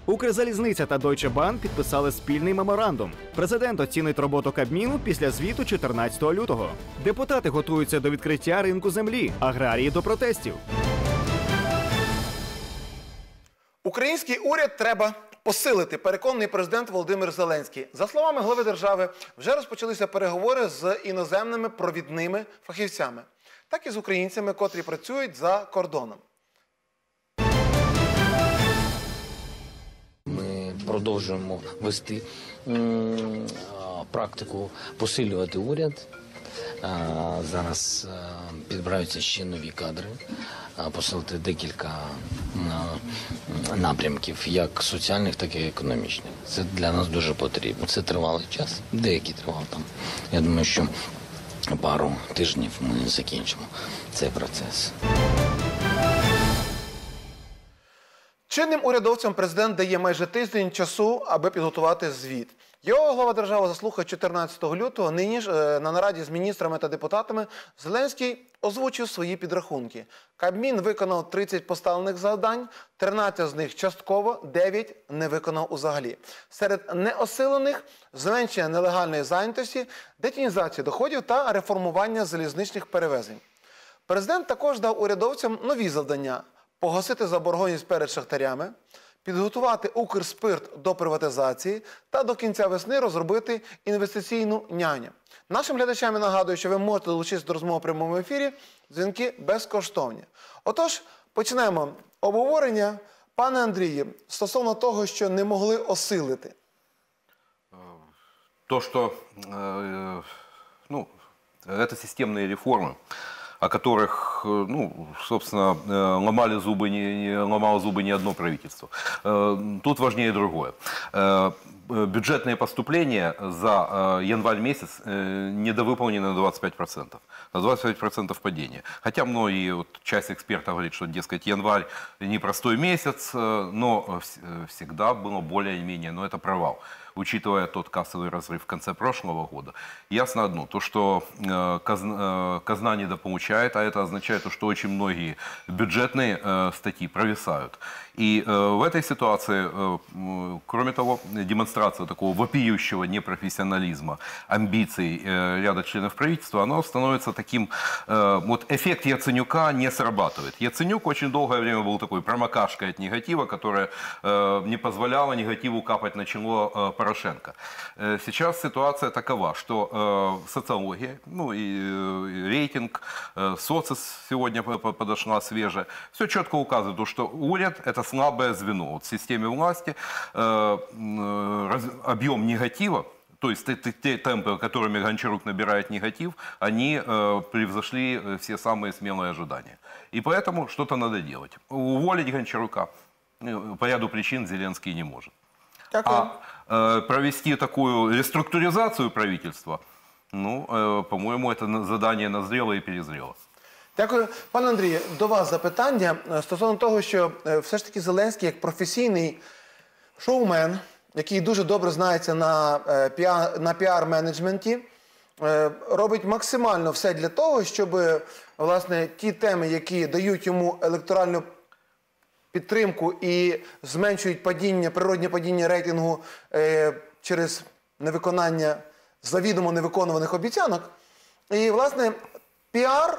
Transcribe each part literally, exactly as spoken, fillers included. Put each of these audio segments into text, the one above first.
Укрзалізниця та Deutsche Bank підписали спільний меморандум. Президент оцінить роботу Кабміну після звіту чотирнадцятого лютого. Депутати готуються до відкриття ринку землі, аграрії до протестів. Український уряд треба посилити, переконаний президент Володимир Зеленський. За словами глави держави, вже розпочалися переговори з іноземними провідними фахівцями, так і з українцями, котрі працюють за кордоном. Ми продовжуємо вести м, практику посилювати уряд. А, зараз а, підбираються ще нові кадри, а, посилити декілька а, напрямків, як соціальних, так і економічних. Це для нас дуже потрібно. Це тривалий час, деякий тривал там. Я думаю, що пару тижнів ми закінчимо цей процес. Чинним урядовцям президент дає майже тиждень часу, аби підготувати звіт. Його глава держави заслухає чотирнадцятого лютого. Нині ж на нараді з міністрами та депутатами Зеленський озвучив свої підрахунки. Кабмін виконав тридцять поставлених завдань, тринадцять з них частково, дев'ять не виконав узагалі. Серед неосилених – зменшення нелегальної зайнятості, детінізація доходів та реформування залізничних перевезень. Президент також дав урядовцям нові завдання – погасити заборгованість перед шахтарями, підготувати Укрспирт до приватизації та до кінця весни розробити інвестиційну няню. Нашим глядачам я нагадую, що ви можете долучитися до розмови в прямому ефірі, дзвінки безкоштовні. Отож, почнемо обговорення. Пане Андрію, стосовно того, що не могли осилити. То, что ну, это системные реформы, о которых, ну, собственно, ломали зубы не, не, ломало зубы не одно правительство. Тут важнее другое. Бюджетные поступления за январь месяц недовыполнены на двадцать пять процентов. На двадцать пять процентов падения. Хотя многие, вот, часть экспертов говорит, что, дескать, январь непростой месяц, но всегда было более-менее, но это провал. Учитывая тот кассовый разрыв в конце прошлого года, ясно одно, то, что э, казна, э, казна недополучает, а это означает, что очень многие бюджетные э, статьи провисают. И э, в этой ситуации, э, кроме того, демонстрация такого вопиющего непрофессионализма, амбиций э, ряда членов правительства, оно становится таким, э, вот эффект Яценюка не срабатывает. Яценюк очень долгое время был такой промокашкой от негатива, которая э, не позволяла негативу капать на чело э, Порошенко. Сейчас ситуация такова, что э, социология, ну и, и рейтинг, э, социс сегодня подошла свежая, все четко указывает, что уряд – это слабое звено. Вот в системе власти э, э, объем негатива, то есть те, те темпы, которыми Гончарук набирает негатив, они э, превзошли все самые смелые ожидания. И поэтому что-то надо делать. Уволить Гончарука по ряду причин Зеленский не может. А э, провести такую реструктуризацию правительства, ну, э, по-моему, это задание назрело и перезрело. Дякую. Пане Андрію, до вас запитання стосовно того, що все ж таки Зеленський як професійний шоумен, який дуже добре знається на, на піар-менеджменті, робить максимально все для того, щоб, власне, ті теми, які дають йому електоральну підтримку і зменшують падіння, природнє падіння рейтингу е, через невиконання завідомо невиконуваних обіцянок. І, власне, піар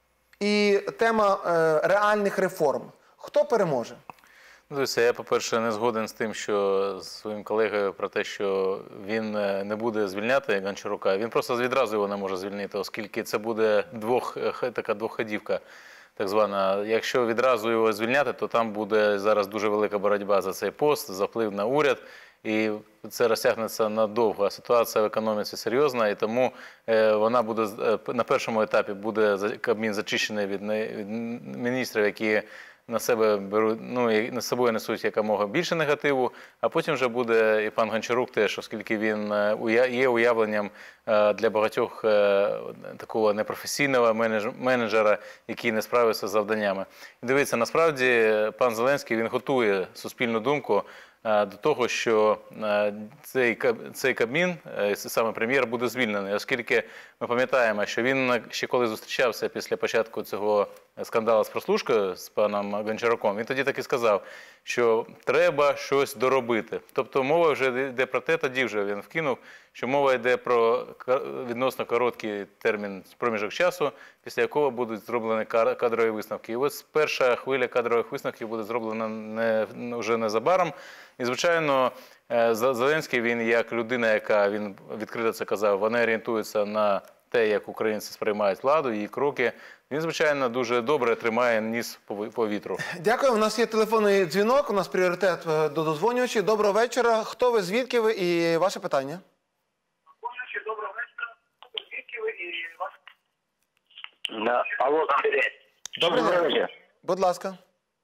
і тема е, реальних реформ. Хто переможе? Дивіться, я, по-перше, не згоден з тим, що з своїм колегою про те, що він не буде звільняти Гончарука. Він просто відразу його не може звільнити, оскільки це буде двох, така двохходівка. Так звана, якщо відразу його звільняти, то там буде зараз дуже велика боротьба за цей пост, за вплив на уряд, і це розтягнеться надовго. Ситуація в економіці серйозна, і тому вона буде на першому етапі буде Кабмін зачищений від міністрів, які на себе беруть, ну, на собою несуть якомога більше негативу, а потім вже буде і пан Гончарук теж, оскільки він є уявленням для багатьох такого непрофесійного менеджера, який не справився з завданнями. І дивіться, насправді пан Зеленський, він готує суспільну думку до того, що цей, цей Кабмін, саме прем'єр, буде звільнений, оскільки ми пам'ятаємо, що він ще коли зустрічався після початку цього скандалу з прослушкою з паном Гончаруком, він тоді так і сказав, що треба щось доробити. Тобто мова вже йде про те, тоді вже він вкинув, що мова йде про відносно короткий термін, проміжок часу, після якого будуть зроблені кадрові висновки. І ось перша хвиля кадрових висновків буде зроблена не, вже незабаром. І, звичайно, Зеленський, він як людина, яка, він відкрито це казав, вона орієнтується на те, як українці сприймають владу, її кроки. Він, звичайно, дуже добре тримає ніс по вітру. Дякую. У нас є телефонний дзвінок, у нас пріоритет до дозвонювачів. Доброго вечора. Хто ви, звідки ви і ваше питання? Доброго вечора. Звідки ви і ваше... Алло, Добрий день. Будь ласка.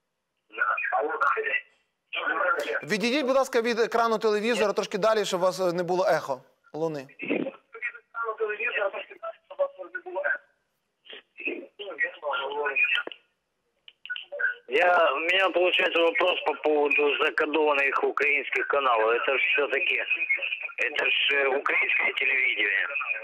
Відійдіть, будь ласка, від екрану телевізора трошки далі, щоб у вас не було ехо луни. Я, у меня получается вопрос по поводу закодованных украинских каналов. Это же все-таки, это же украинское телевидение.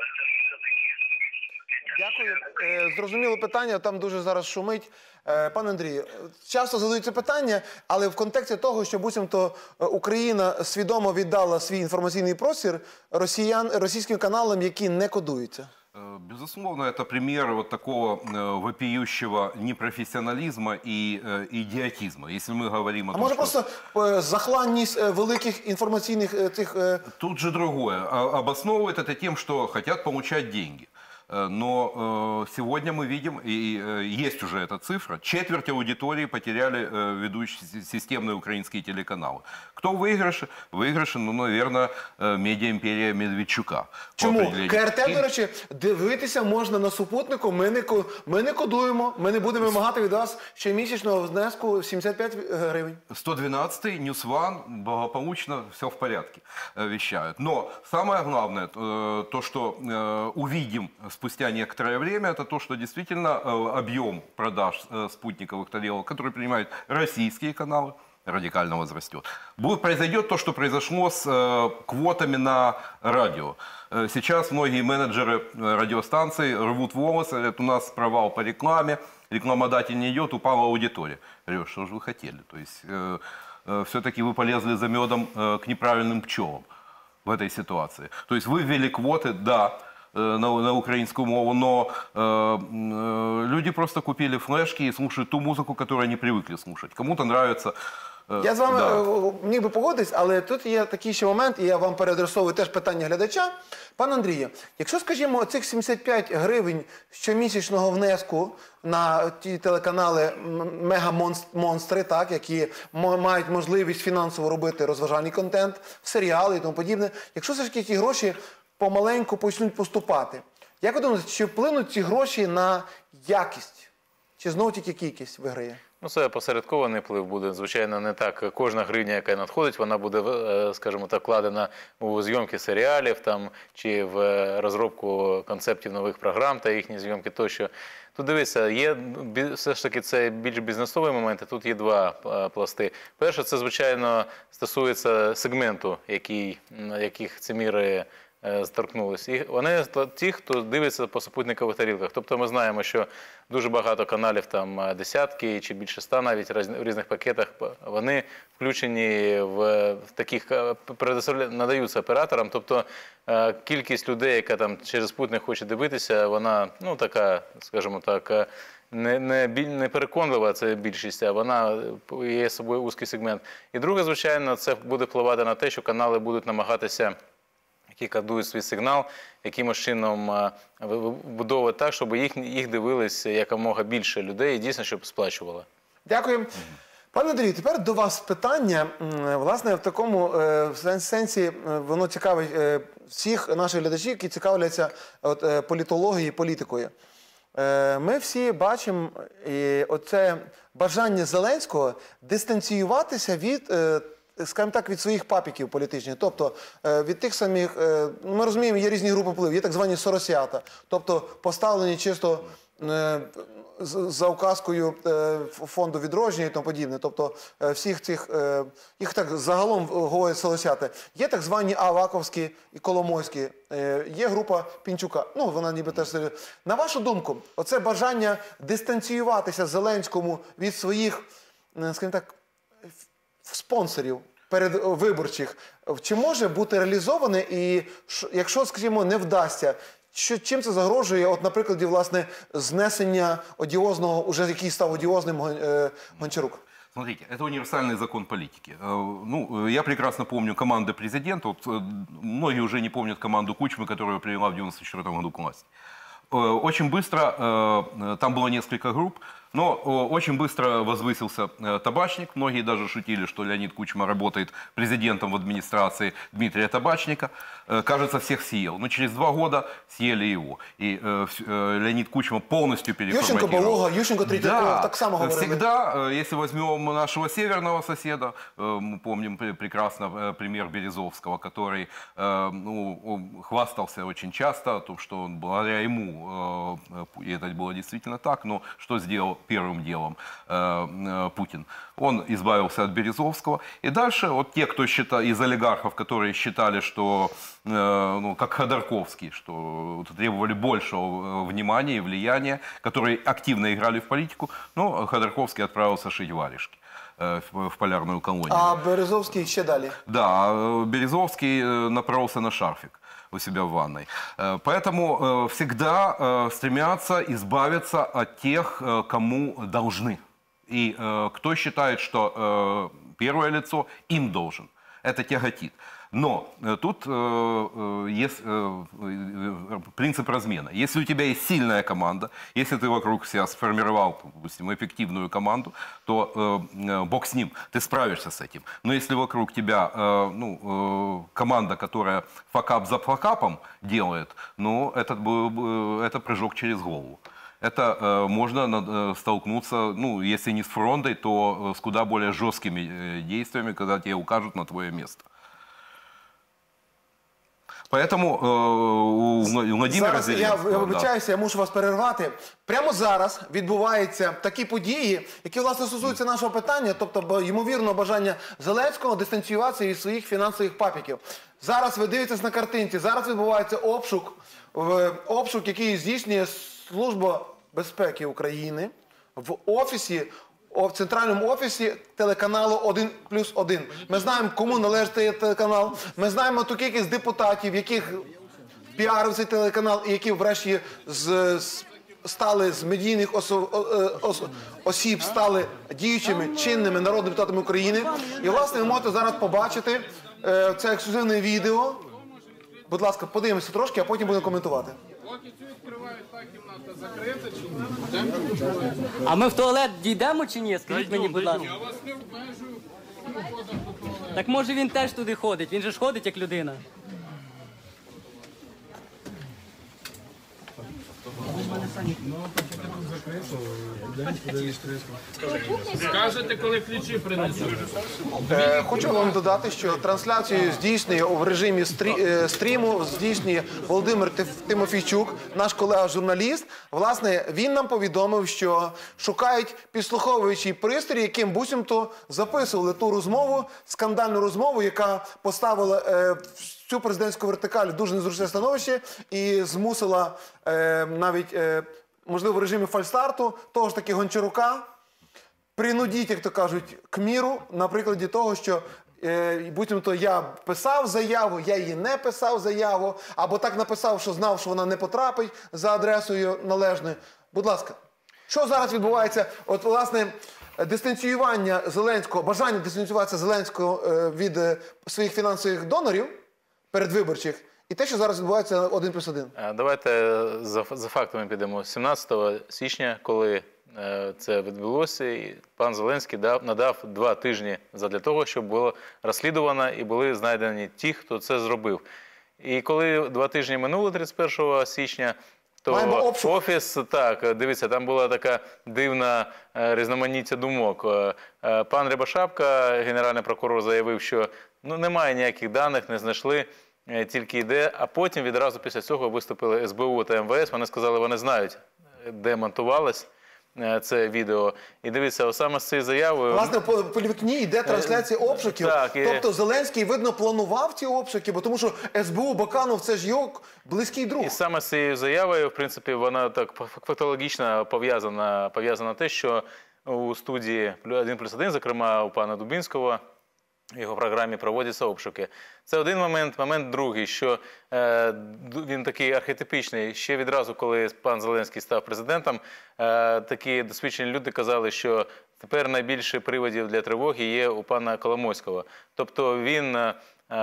Дякую. Е, Зрозуміло питання, там дуже зараз шумить. Е, Пане Андрію, часто задаються питання, але в контексті того, що буцімто Україна свідомо віддала свій інформаційний простір росіян, російським каналам, які не кодуються. Безусловно, это пример вот такого э, вопиющего непрофессионализма и э, идиотизма. Если мы говорим о А том, може что... просто е, захланність е, великих інформаційних е, цих... Е... Тут же другое. А- Обосновывает это тем, что хотят получать деньги. Э, Но э, сегодня мы видим, и э, есть уже эта цифра, четверть аудитории потеряли э, ведущие си- системные украинские телеканалы. Кто в выигрыше? В выигрыше, ну, наверное, э, медиаимперия Медведчука. по Чому? определению. КРТ, И- до речі, дивитися можна на супутнику, ми не, ко- ми не кодуємо, ми не будемо вимагати від вас щомісячного внеску сімдесят п'ять гривень. сто двенадцатый, News One, благополучно, все в порядке, э, вещают. Но самое главное, э, то, что э, увидим спустя некоторое время, это то, что действительно э, объем продаж э, спутниковых тарелок, которые принимают российские каналы, радикально возрастет. Будет, произойдет то, что произошло с э, квотами на радио. Э, сейчас многие менеджеры э, радиостанций рвут волосы, говорят, у нас провал по рекламе, рекламодатель не идет, упала аудитория. Я говорю, что же вы хотели? То есть э, э, все-таки вы полезли за медом э, к неправильным пчелам в этой ситуации. То есть вы ввели квоты, да, э, на, на украинскую мову, но э, э, люди просто купили флешки и слушают ту музыку, которую они привыкли слушать. Кому-то нравится... э, Я з вами да. е, міг би погодитись, але тут є такий ще момент, і я вам переадресовую теж питання глядача. Пане Андрію, якщо, скажімо, цих сімдесят п'ять гривень щомісячного внеску на ті телеканали м- мега-монстри, так, які м- мають можливість фінансово робити розважальний контент, серіали і тому подібне, якщо все ж таки ті гроші помаленьку почнуть поступати, як ви думаєте, чи вплинуть ці гроші на якість? Чи знову тільки кількість виграє? Ну, це посередкований вплив буде. Звичайно, не так. Кожна гривня, яка надходить, вона буде, е, скажімо так, вкладена у зйомки серіалів там, чи в е, розробку концептів нових програм та їхні зйомки тощо. Тут дивіться, є бі- все ж таки це більш бізнесовий момент, і тут є два е, пласти. Перше, це, звичайно, стосується сегменту, який, м, яких ці міри е, зторкнулись. І вони то- ті, хто дивиться по супутникових тарілках. Тобто ми знаємо, що дуже багато каналів, там е, десятки чи більше ста навіть раз- в різних пакетах, п- вони включені в, в таких, е, предоставля- надаються операторам. Тобто е, кількість людей, яка там через спутник хоче дивитися, вона, ну, така, скажімо так, е, не, не, біль- не переконлива, це більшість, а вона е, є собою вузький сегмент. І друге, звичайно, це буде впливати на те, що канали будуть намагатися, які кодують свій сигнал, якимось чином е, ви- вибудовувати так, щоб їх, їх дивились якомога більше людей і дійсно, щоб сплачували. Дякую. Пане Андрію, тепер до вас питання. М, Власне, в такому е, в сен- сенсі е, воно цікавить е, всіх наших глядачів, які цікавляться от, е, політологією і політикою. Е, Ми всі бачимо і оце бажання Зеленського дистанціюватися від, е, скажімо так, від своїх папіків політичних. Тобто е, від тих самих, е, ну, ми розуміємо, є різні групи впливу, є так звані соросята, тобто поставлені чисто е, з- за указкою е, фонду відродження і тому подібне, тобто е, всіх цих, е, їх так загалом говорять селосяти, є так звані Аваковські і Коломойські, е, є група Пінчука, ну вона ніби теж... На вашу думку, оце бажання дистанціюватися Зеленському від своїх, е, скажімо так, спонсорів передвиборчих, чи може бути реалізоване і ш- якщо, скажімо, не вдасться, що, чим це загрожує, от, на прикладі, власне, знесення одіозного, уже який став одіозним Гон- е, Гончарук? Смотрите, это универсальный закон политики. Э, Ну, я прекрасно помню команды президента. Вот, э, многие уже не помнят команду Кучмы, которая привела в девяносто четвёртом году к власти. Э, Очень быстро, э, там было несколько групп, но э, очень быстро возвысился э, Табачник. Многие даже шутили, что Леонид Кучма работает президентом в администрации Дмитрия Табачника. Э, Кажется, всех съел. Но через два года съели его. И э, вс- э, Леонид Кучма полностью переформатировал. Ющенко, Балога, Ющенко, Третьяков, так само говорили. Всегда, э, если возьмем нашего северного соседа, э, мы помним пр- прекрасно э, пример Березовского, который э, ну, он хвастался очень часто о том, что он, благодаря ему, э, э, и это было действительно так, но что сделал первым делом э, э, Путин? Он избавился от Березовского. И дальше вот те, кто считал, из олигархов, которые считали, что, э, ну, как Ходорковский, что требовали большего э, внимания и влияния, которые активно играли в политику, но Ходорковский отправился шить варежки э, в, в полярную колонию. А Березовський ще далі. Да, э, Березовский э, напоролся на шарфик у себя в ванной. Э, Поэтому э, всегда э, стремятся избавиться от тех, э, кому должны. И э, кто считает, что э, первое лицо им должен. Это тяготит. Но э, тут э, э, есть э, э, принцип размена. Если у тебя есть сильная команда, если ты вокруг себя сформировал, допустим, эффективную команду, то э, э, бог с ним, ты справишься с этим. Но если вокруг тебя э, ну, э, команда, которая факап за факапом делает, ну, это, был бы- это прыжок через голову. Это э, можно над- э, столкнуться, ну, если не с фронтой, то э, с куда более жесткими э, действиями, когда тебе укажут на твое место. Поэтому э, у Вла- у Владимира Зараз я, Зеленского, я да. вибачаюся, я мушу вас перервати. Прямо зараз відбуваються такі події, які, власне, стосуються нашого питання, тобто, бо, ймовірно, бажання Зеленського дистанціюватися від своїх фінансових папіків. Зараз ви дивитесь на картинці, зараз відбувається обшук, в- обшук, який здійснює Служба безпеки України в офісі, о, в центральному офісі телеканалу один плюс один. Ми знаємо, кому належить цей телеканал, ми знаємо ту кількість депутатів, яких піарив цей телеканал і які врешті з, з, стали з медійних осо- о- е, ос- осіб, стали діючими, чинними народними депутатами України. І, власне, ви можете зараз побачити е, це ексклюзивне відео. Будь ласка, подивимося трошки, а потім будемо коментувати. А ми в туалет дійдемо чи ні? Скажіть мені, будь ласка. Так може він теж туди ходить? Він же ж ходить як людина. Скажете, коли ключі принесуть. Е, Хочу вам додати, що трансляцію здійснює в режимі стрі- е, стріму, здійснює Володимир Тиф- Тимофійчук, наш колега-журналіст. Власне, він нам повідомив, що шукають підслуховуючий пристрій, яким буцімто записували ту розмову, скандальну розмову, яка поставила е, цю президентську вертикаль в дуже незручне становище і змусила е, навіть, е, можливо, в режимі фальстарту того ж таки Гончарука принудіть, як то кажуть, к міру на прикладі того, що е, буцімто я писав заяву, я її не писав заяву, або так написав, що знав, що вона не потрапить за адресою належною. Будь ласка, що зараз відбувається? От, власне, дистанціювання Зеленського, бажання дистанціюватися Зеленського е, від е, своїх фінансових донорів передвиборчих, і те, що зараз відбувається один плюс один. Е, Давайте за, за фактами підемо. сімнадцятого січня, коли е, це відбулося, і пан Зеленський дав, надав два тижні задля того, щоб було розслідувано і були знайдені ті, хто це зробив. І коли два тижні минули тридцять першого січня, Маємо то обшук. офіс, так, дивіться, там була така дивна е, різноманіття думок. Е, е, Пан Рябошапка, генеральний прокурор, заявив, що ну, немає ніяких даних, не знайшли, е, тільки йде. А потім відразу після цього виступили ес бе у та ем ве ес. Вони сказали, вони знають де монтувалось е, це відео. І дивіться, саме з цією заявою... Власне, по, по вікні йде трансляція обшуків. Так, і- Тобто Зеленський, видно, планував ці обшуки, бо тому що ес бе у Баканов – це ж його близький друг. І саме з цією заявою, в принципі, вона так фактологічно пов'язана, пов'язана те, що у студії один плюс один, зокрема у пана Дубінського, в його програмі проводяться обшуки. Це один момент. Момент другий, що е, він такий архетипічний. Ще відразу, коли пан Зеленський став президентом, е, такі досвідчені люди казали, що тепер найбільше приводів для тривоги є у пана Коломойського. Тобто він е,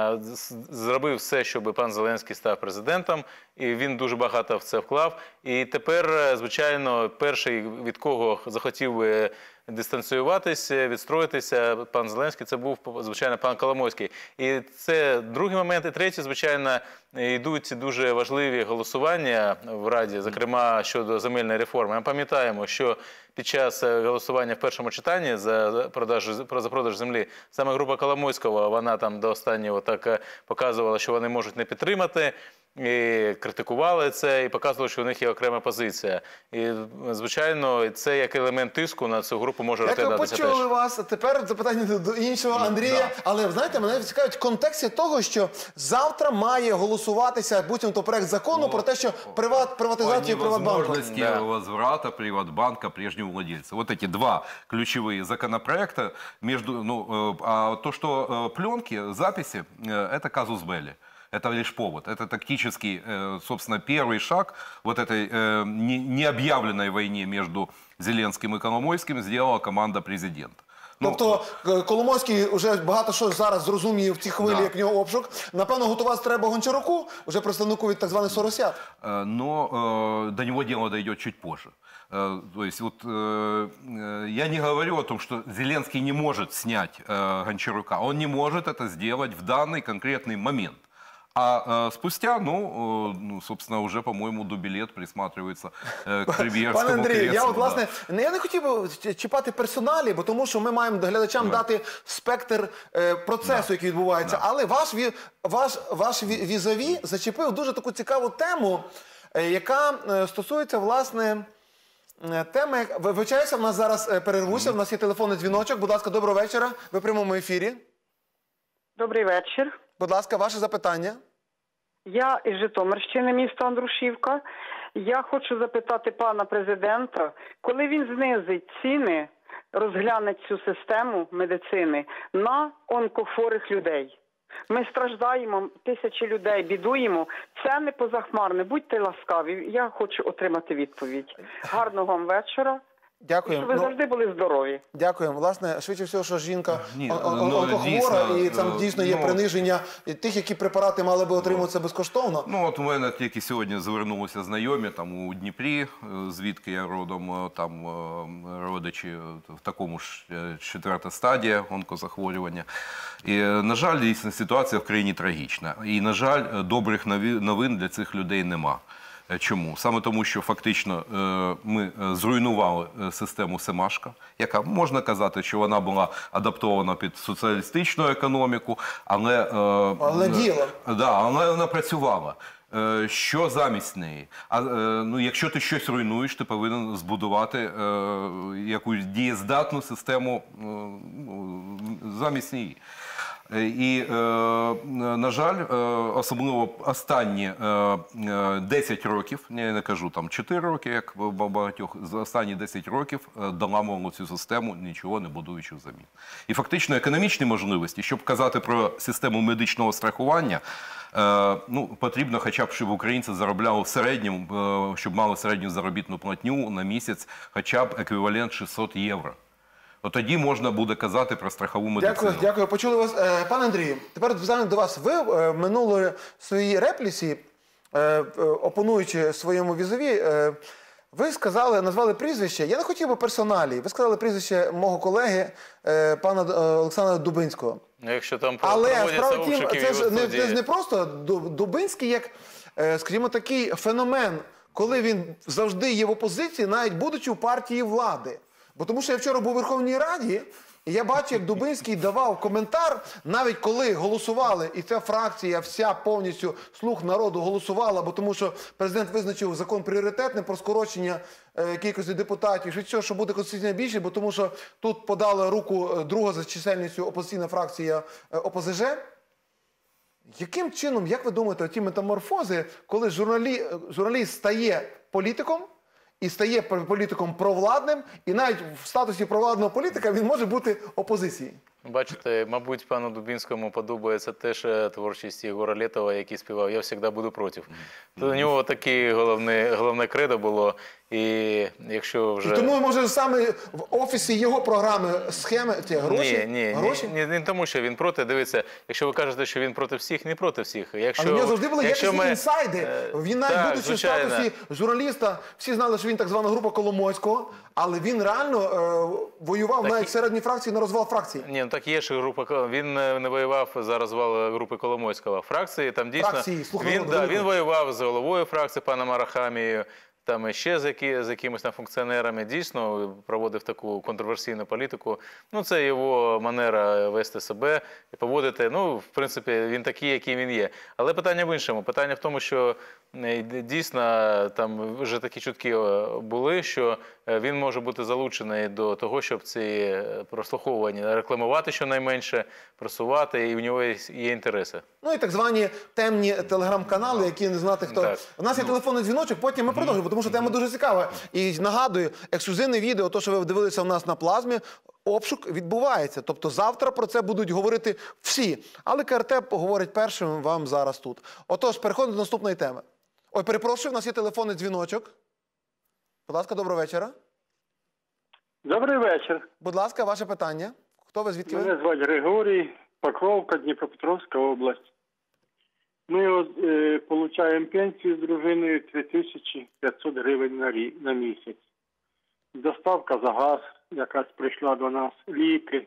зробив все, щоб пан Зеленський став президентом, і він дуже багато в це вклав. І тепер, звичайно, перший, від кого захотів би дистанціюватися, відстроїтися пан Зеленський, це був, звичайно, пан Коломойський. І це другий момент. І третій, звичайно, йдуть дуже важливі голосування в Раді, зокрема, щодо земельної реформи. Ми пам'ятаємо, що під час голосування в першому читанні за продаж, за продаж землі саме група Коломойського, вона там до останнього так показувала, що вони можуть не підтримати, і критикували це, і показували, що у них є окрема позиція. І, звичайно, це як елемент тиску на цю групу може розглядатися теж. Як ви почули вас, тепер запитання до іншого Андрія. Да. Але, знаєте, мене цікавить в контексті того, що завтра має голосуватися будь-то проект закону ну, про те, що приват, приватизацію Приватбанку. Возможности да. возврата Приватбанка прежнему владельцу. Вот эти два ключевые законопроекта. Между, ну, а то, что пленки, записи, это казус белли. Это лишь повод. Это тактический, собственно, первый шаг вот этой необъявленной войне между Зеленским и Коломойским сделала команда президента. Тобто Коломойський вже багато що зараз зрозуміє в цій хвилі, да. як в нього обшук. Напевно, готуватися треба Гончаруку, вже представнику від так званих соросят. Но э, до него дело дойдет чуть позже. Э, то есть вот э, я не говорю о том, что Зеленский не может снять э, Гончарука. Он не может это сделать в данный конкретный момент. А э, спустя, ну, э, ну, собственно, уже, по-моему, Дубилет присматривается э, к прем'єрському Пане Андрію, креслу. я от, власне, да. я не хотів би чіпати персоналі, бо тому що ми маємо глядачам да. дати спектр е, процесу, да. який відбувається. Да. Але ваш, ваш, ваш візаві зачепив дуже таку цікаву тему, е, яка е, стосується, власне, е, теми, вибачаюся, в нас зараз е, перервуся, mm. в нас є телефонний дзвіночок. Будь ласка, доброго вечора, ви в прямому ефірі. Добрий вечір. Будь ласка, ваше запитання. Я із Житомирщини, місто Андрушівка. Я хочу запитати пана президента, коли він знизить ціни, розгляне цю систему медицини на онкохворих людей. Ми страждаємо, тисячі людей бідуємо. Це не позахмарне. Будьте ласкаві. Я хочу отримати відповідь. Гарного вам вечора. Дякуємо. Щоб ви завжди були здорові. Дякуємо. Власне, швидше всього, що жінка Ні, онкохвора, ну, і там дійсно є ну, приниження тих, які препарати мали би отримуватися безкоштовно. Ну, от у мене тільки сьогодні звернулися знайомі там у Дніпрі, звідки я родом, там родичі в такому ж четверта стадія онкозахворювання. І, на жаль, дійсно, ситуація в країні трагічна. І, на жаль, добрих новин для цих людей нема. Чому? Саме тому, що фактично ми зруйнували систему Семашка, яка, можна казати, що вона була адаптована під соціалістичну економіку, але, але, діла. Да, але вона працювала. Що замість неї? А, ну, якщо ти щось руйнуєш, ти повинен збудувати е, якусь дієздатну систему е, замість неї. І, е, на жаль, е, особливо останні е, десять років, я не кажу там чотири роки, як багатьох, за останні десять років доламували цю систему, нічого не будуючи взамін. І фактично економічні можливості, щоб казати про систему медичного страхування, е, ну, потрібно хоча б, щоб українці заробляли в середньому, е, щоб мали середню заробітну платню на місяць, хоча б еквівалент шістсот євро. От тоді можна буде казати про страхову медицину. Дякую, дякую. Почули вас. Е, пане Андрію, тепер питання до вас. Ви е, минулої своїй репліці, е, е, опонуючи своєму візові, е, ви сказали, назвали прізвище, я не хотів би персоналі, ви сказали прізвище мого колеги, е, пана е, Олександра Дубинського. Якщо там але справа в тім, це ж не, це ж не просто Дубинський як, е, скажімо, такий феномен, коли він завжди є в опозиції, навіть будучи в партії влади. Бо тому що я вчора був у Верховній Раді, І я бачу, як Дубинський давав коментар, навіть коли голосували, і ця фракція вся повністю «Слуг народу» голосувала, бо тому що президент визначив закон пріоритетним про скорочення е, кількості депутатів, що цього, що буде конституційна більшість, бо тому що тут подала руку друга за чисельністю опозиційна фракція е, О По Зе Же. Яким чином, як ви думаєте, ті метаморфози, коли журналі, журналіст стає політиком, і стає політиком провладним, і навіть в статусі провладного політика він може бути опозицією? Бачите, мабуть, пану Дубінському подобається теж творчість Єгора Летова, який співав «Я завжди буду проти». То у нього таке головне, головне кредо було. І якщо вже... І тому, може, саме в офісі його програми схеми, ті гроші? Ні, ні, гроші? ні, не тому, що він проти. Дивіться, якщо ви кажете, що він проти всіх, не проти всіх. Якщо, Але в нього завжди були якісні ми... інсайди. Він навіть, так, будучи в звичайно. статусі журналіста, всі знали, що він так звана група Коломойського, але він реально е, воював Так навіть і- всередині фракції на розвал фракції. Ні, ну так є ж група, Кол- він е, не воював за розвал групи Коломойського. Фракції там дійсно, Фракції, «Слуг він, народу», да, великої. він воював з головою фракції паном Арахамією, там ще з, які, з якимись там функціонерами, дійсно проводив таку контроверсійну політику. Ну, це його манера вести себе і поводити. Ну, в принципі, він такий, який він є. Але питання в іншому. Питання в тому, що е, дійсно там вже такі чутки е, були, що е, він може бути залучений до того, щоб ці е, прослуховування рекламувати щонайменше, просувати, і в нього є, є інтереси. Ну і так звані темні телеграм-канали, які не знати хто. Так. У нас є телефонний дзвіночок, потім ми продовжуємо, тому що тема дуже цікава. І нагадую, ексклюзивне відео, то, що ви дивилися у нас на плазмі, обшук відбувається. Тобто завтра про це будуть говорити всі. Але Ка Ер Те поговорить першим вам зараз тут. Отож, переходимо до наступної теми. Ой, перепрошую, у нас є телефонний дзвіночок. Будь ласка, доброго вечора. Добрий вечір. Будь ласка, ваше питання. Хто ви, звідки ви? Мене звати Григорій, Покровка, Дніпропетровська область. Ми от, е, получаємо пенсію з дружиною три тисячі п'ятсот гривень на, рі, на місяць. Доставка за газ, якась прийшла до нас, ліки,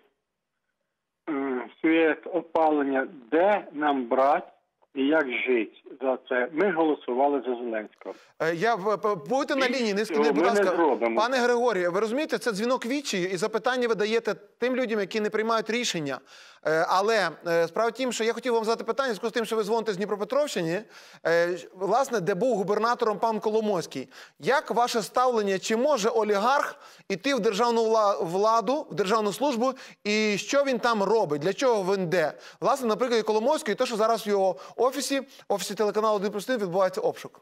е, світ, опалення. Де нам брати і як жити за це? Ми голосували за Зеленського. Е, Я, в- п- будьте на лінії, не цього скиніть, будь ми не ласка. зробимо. Пане Григорію, ви розумієте, це дзвінок відчаю, і запитання ви даєте тим людям, які не приймають рішення. Е, Але е, справа в тім, що я хотів вам задати питання, в зв'язку з тим, що ви дзвоните з Дніпропетровщини, е, власне, де був губернатором пан Коломойський. Як ваше ставлення, чи може олігарх іти в державну вла- владу, в державну службу, і що він там робить, для чого він йде? Власне, наприклад, Коломойський, те, що зараз в його офісі, офісі телеканалу один плюс один відбувається обшук.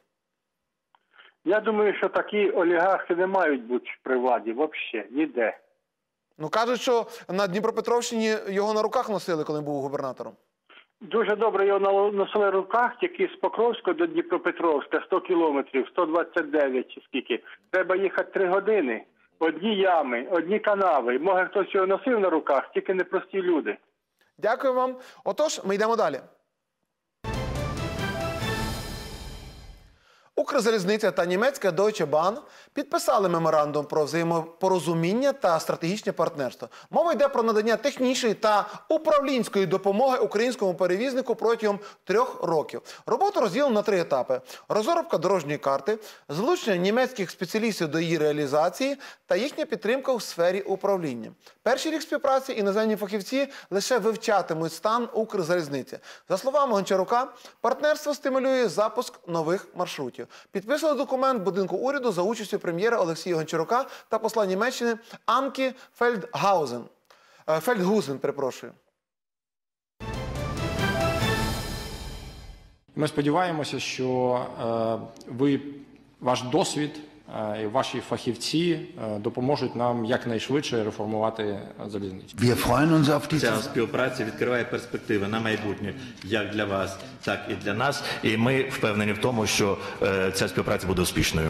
Я думаю, що такі олігархи не мають бути при владі взагалі, ніде. Ну, кажуть, що на Дніпропетровщині його на руках носили, коли він був губернатором. Дуже добре його на- носили в руках, тільки з Покровська до Дніпропетровська, сто кілометрів, сто двадцять дев'ять чи скільки. Треба їхати три години. Одні ями, одні канави. Може, хтось його носив на руках, тільки не прості люди. Дякую вам. Отож, ми йдемо далі. Укрзалізниця та німецька Deutsche Bahn підписали меморандум про взаємопорозуміння та стратегічне партнерство. Мова йде про надання технічної та управлінської допомоги українському перевізнику протягом трьох років. Роботу розділено на три етапи: розробка дорожньої карти, залучення німецьких спеціалістів до її реалізації та їхня підтримка у сфері управління. Перший рік співпраці іноземні фахівці лише вивчатимуть стан Укрзалізниці. За словами Гончарука, партнерство стимулює запуск нових маршрутів. Підписали документ в будинку уряду за участю прем'єра Олексія Гончарука та посла Німеччини Анки Фельдгаузен. Е, Фельдгузен, перепрошую. Ми сподіваємося, що е, ви, ваш досвід е, і ваші фахівці е, допоможуть нам якнайшвидше реформувати залізницю. Ця співпраця відкриває перспективи на майбутнє як для вас, так і для нас. І ми впевнені в тому, що е, ця співпраця буде успішною.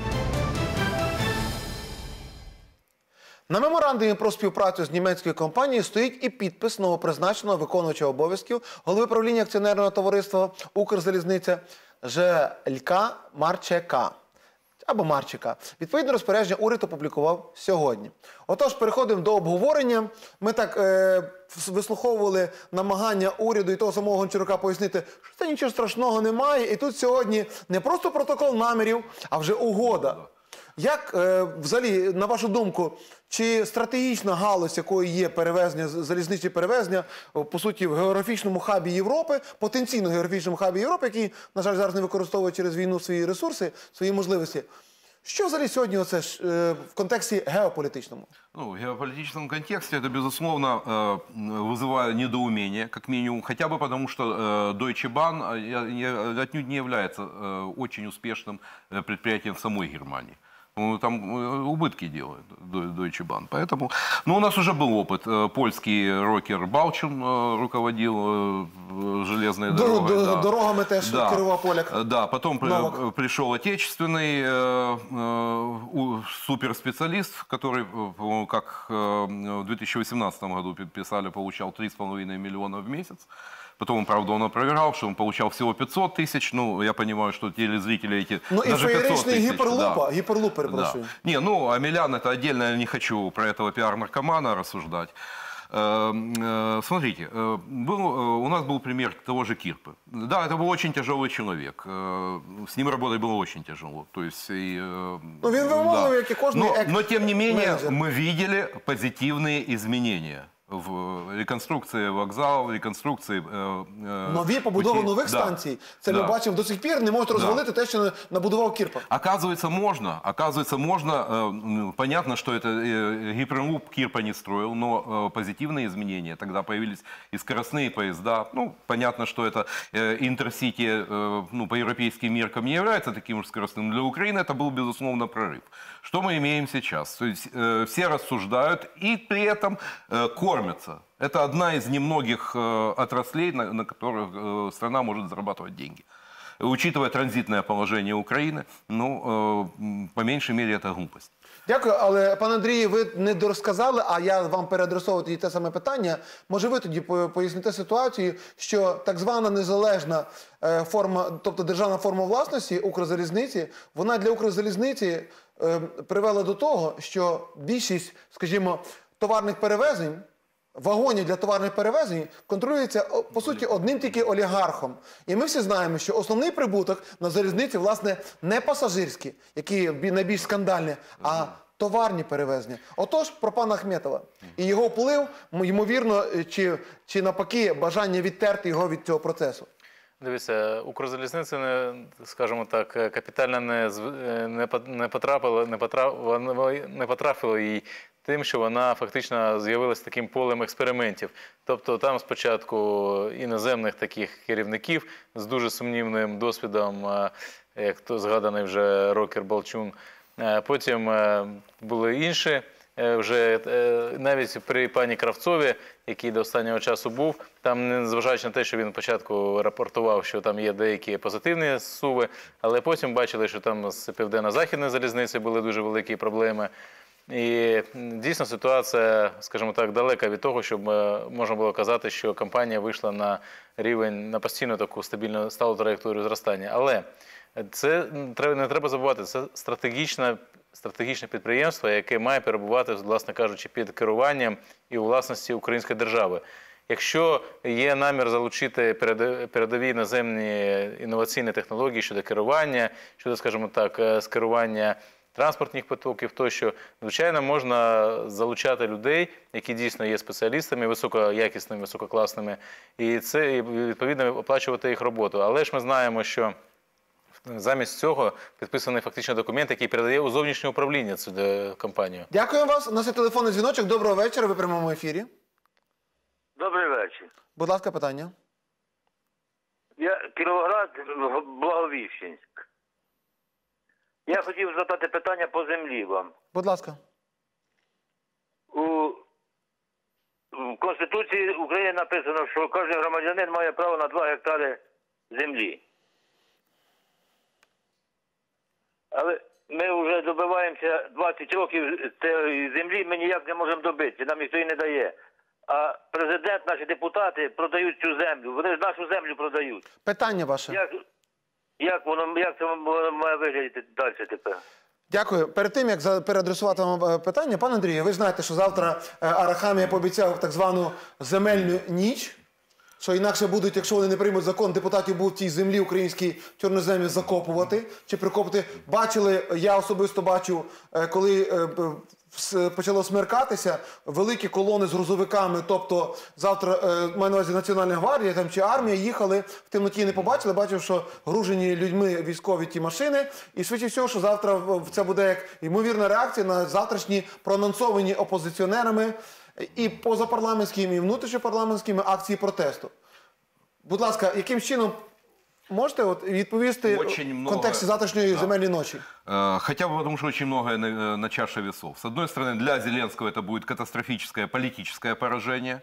На меморандумі про співпрацю з німецькою компанією стоїть і підпис новопризначеного виконувача обов'язків голови правління акціонерного товариства «Укрзалізниця» Желька Марчека. Або Марчика. Відповідне розпорядження уряд опублікував сьогодні. Отож, переходимо до обговорення. Ми так е, вислуховували намагання уряду і того самого Гончарука пояснити, що це нічого страшного немає. І тут сьогодні не просто протокол намірів, а вже угода. Як, е, взагалі, на вашу думку, чи стратегічна галузь, якою є перевезення, залізничні перевезення, по суті, в географічному хабі Європи, потенційно географічному хабі Європи, який, на жаль, зараз не використовує через війну свої ресурси, свої можливості, що взагалі сьогодні оце ж, е, в контексті геополітичному? Ну, в геополитическом контексте это, безусловно, э, вызывает недоумение, как минимум, хотя бы потому, что э, Deutsche Bahn э, отнюдь не является э, очень успешным э, предприятием в самой Германии. Ну, там э, убытки делает Deutsche Bahn. Поэтому, ну, у нас уже был опыт. Э, польский рокер Балчин э, руководил э, железной дорогой. До, да. Дорогами теж да. керував поляк. Да, потом при, пришел отечественный э, э, суперспециалист, который, э, как э, в две тысячи восемнадцатом году писали, получал три с половиной миллиона в месяц. Потом, правда, он опровергал, что он получал всего пятьсот тысяч. Ну, я понимаю, что телезрители эти... Ну, даже и фееричный гиперлупа, да. гиперлуп, перепрошую. Да. Не, ну, Амелян это отдельно, я не хочу про этого пиар-наркомана рассуждать. Смотрите, был, у нас был пример того же Кирпы. Да, это был очень тяжелый человек. С ним работать было очень тяжело. То есть, и, ну, да. но, но, тем не менее, менеджер. Мы видели позитивные изменения в реконструкції вокзалів, реконструкції... Нові побудови пути... нових да. станцій. Це да. ми бачимо до сих пір, не можуть розвалити да. те, що набудував Кірпа. Оказывается, можно. Оказывается, можно. Понятно, что это гиперлуп Кирпа не строил, но позитивные изменения. Тогда появились и скоростные поезда. Ну, понятно, что это Интерсити, ну, по европейским меркам не является таким же скоростным. Для Украины это был, безусловно, прорыв. Что мы имеем сейчас? То есть все рассуждают и при этом кормятся. Это одна из немногих э, отраслей, на, на которых э, страна может зарабатывать деньги. Учитывая транзитное положение Украины, ну, э, по меньшей мере, это глупость. Дякую, але, пане Андрію, ви не дорозказали, а я вам переадресовую тоді те саме питання. Може ви тоді поясните ситуацію, що так звана незалежна е, форма, тобто державна форма власності Укрзалізниці, вона для Укрзалізниці е, привела до того, що більшість, скажімо, товарних перевезень, вагонів для товарних перевезень контролюється, по суті, одним тільки олігархом. І ми всі знаємо, що основний прибуток на залізниці, власне, не пасажирські, які найбільш скандальні, а товарні перевезення. Отож, про пана Ахметова. І його вплив, ймовірно, чи, чи навпаки, бажання відтерти його від цього процесу. Дивіться, Укрзалізниця, не, скажімо так, капітально не, не, не, потрапило, не, потрапило, не потрапило їй тим, що вона фактично з'явилася таким полем експериментів. Тобто там спочатку іноземних таких керівників з дуже сумнівним досвідом, як то згаданий вже рокер Балчун, потім були інші. Вже навіть при пані Кравцові, який до останнього часу був, там, незважаючи на те, що він спочатку рапортував, що там є деякі позитивні суви, але потім бачили, що там з Південно-Західної залізниці були дуже великі проблеми. І дійсно ситуація, скажімо так, далека від того, щоб можна було казати, що компанія вийшла на рівень, на постійну таку стабільну сталу траєкторію зростання. Але це не треба забувати, це стратегічне, стратегічне підприємство, яке має перебувати, власне кажучи, під керуванням і у власності української держави. Якщо є намір залучити передові іноземні інноваційні технології щодо керування, щодо, скажімо так, скерування транспортних потоків тощо, звичайно, можна залучати людей, які дійсно є спеціалістами, високоякісними, висококласними, і це, відповідно, оплачувати їх роботу. Але ж ми знаємо, що замість цього підписаний фактично документ, який передає у зовнішнє управління цю компанію. Дякую вас. У нас є телефонний дзвіночок. Доброго вечора. Ви в прямому ефірі. Добрий вечір. Будь ласка, питання. Я Кіровоград, Благовіщенськ. Я хотів задати питання по землі вам. Будь ласка. У, в Конституції України написано, що кожен громадянин має право на два гектари землі. Але ми вже добиваємося двадцять років цієї землі, ми ніяк не можемо добитися, нам ніхто її не дає. А президент, наші депутати продають цю землю, вони ж нашу землю продають. Питання ваше. Як, як, воно, як це має виглядати далі тепер? Дякую. Перед тим, як переадресувати вам питання, пане Андрію, ви знаєте, що завтра Арахамія пообіцяв так звану земельну ніч. що інакше будуть, якщо вони не приймуть закон, депутатів будуть в тій землі українській чорноземі закопувати чи прикопувати. Бачили, я особисто бачив, коли почало смеркатися, великі колони з грузовиками, тобто завтра, маю на увазі Національна гвардія там, чи армія, їхали, в темноті не побачили, бачив, що гружені людьми військові ті машини, і швидше всього, що завтра це буде як ймовірна реакція на завтрашні проанонсовані опозиціонерами і позапарламентськими, і внутрішньопарламентськими акції протесту. Будь ласка, яким чином можете от відповісти в контексті завтрашньої земельної ночі? Хотя бы потому, что очень многое на, на чаше весов. С одной стороны, для Зеленского это будет катастрофическое политическое поражение,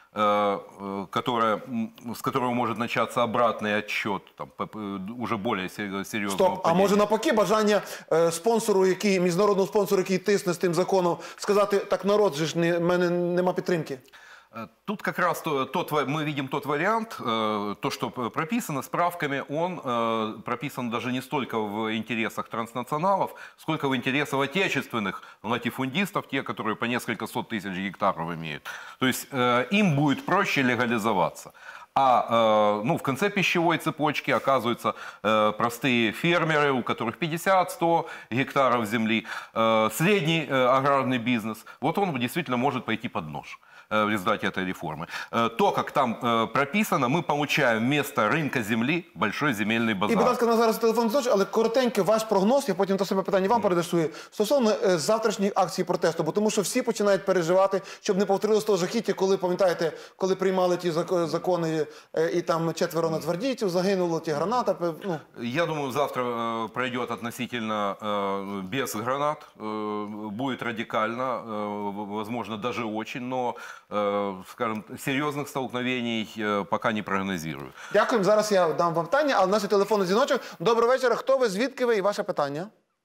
которое, с которого может начаться обратный отсчет, там, уже более серьезного. Стоп, а може навпаки бажання е, спонсору, який, міжнародного спонсору, який тисне з тим законом, сказати, так народ же ж не, в мене нема підтримки? Тут как раз тот, мы видим тот вариант, то, что прописано справками, он прописан даже не столько в интересах транснационалов, сколько в интересах отечественных латифундистов, те, которые по несколько сот тысяч гектаров имеют. То есть им будет проще легализоваться. А ну, в конце пищевой цепочки оказываются простые фермеры, у которых пятьдесят-сто гектаров земли, средний аграрный бизнес. Вот он действительно может пойти под нож в результате этой реформы. То, как там прописано, мы получаем вместо рынка земли большой земельный базар. І, будь ласка, на зараз телефон зоч, але коротенько ваш прогноз, я потім то себе питання вам передаштую, стосовно завтрашніх акцій протесту, бо тому що всі починають переживати, щоб не повторилось того жахіття, коли, пам'ятаєте, коли приймали ті закони, і там четверо нацгвардійців загинуло, ті граната. Ну. Я думаю, завтра пройдет относительно без гранат, будет радикально, возможно, даже очень, но скажем, серйозних столкновений поки не прогнозую. Дякую. Зараз я дам вам питання, але наш телефонний дзвіночок. Доброго вечора. Хто ви, звідки ви і ваше питання?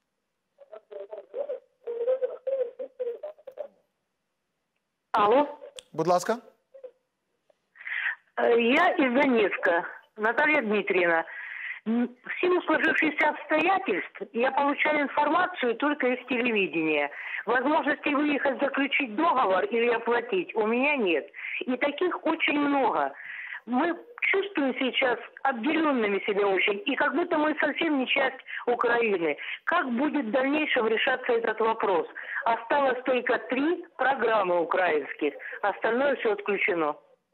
Алло. Будь ласка. Я из Донецка, Наталья Дмитриевна. В силу сложившихся обстоятельств я получаю информацию только из телевидения. Возможности выехать, заключить договор или оплатить у меня нет. И таких очень много. Мы чувствуем сейчас отделенными себя очень, и как будто мы совсем не часть Украины. Как будет в дальнейшем решаться этот вопрос? Осталось только три программы украинских, остальное все отключено.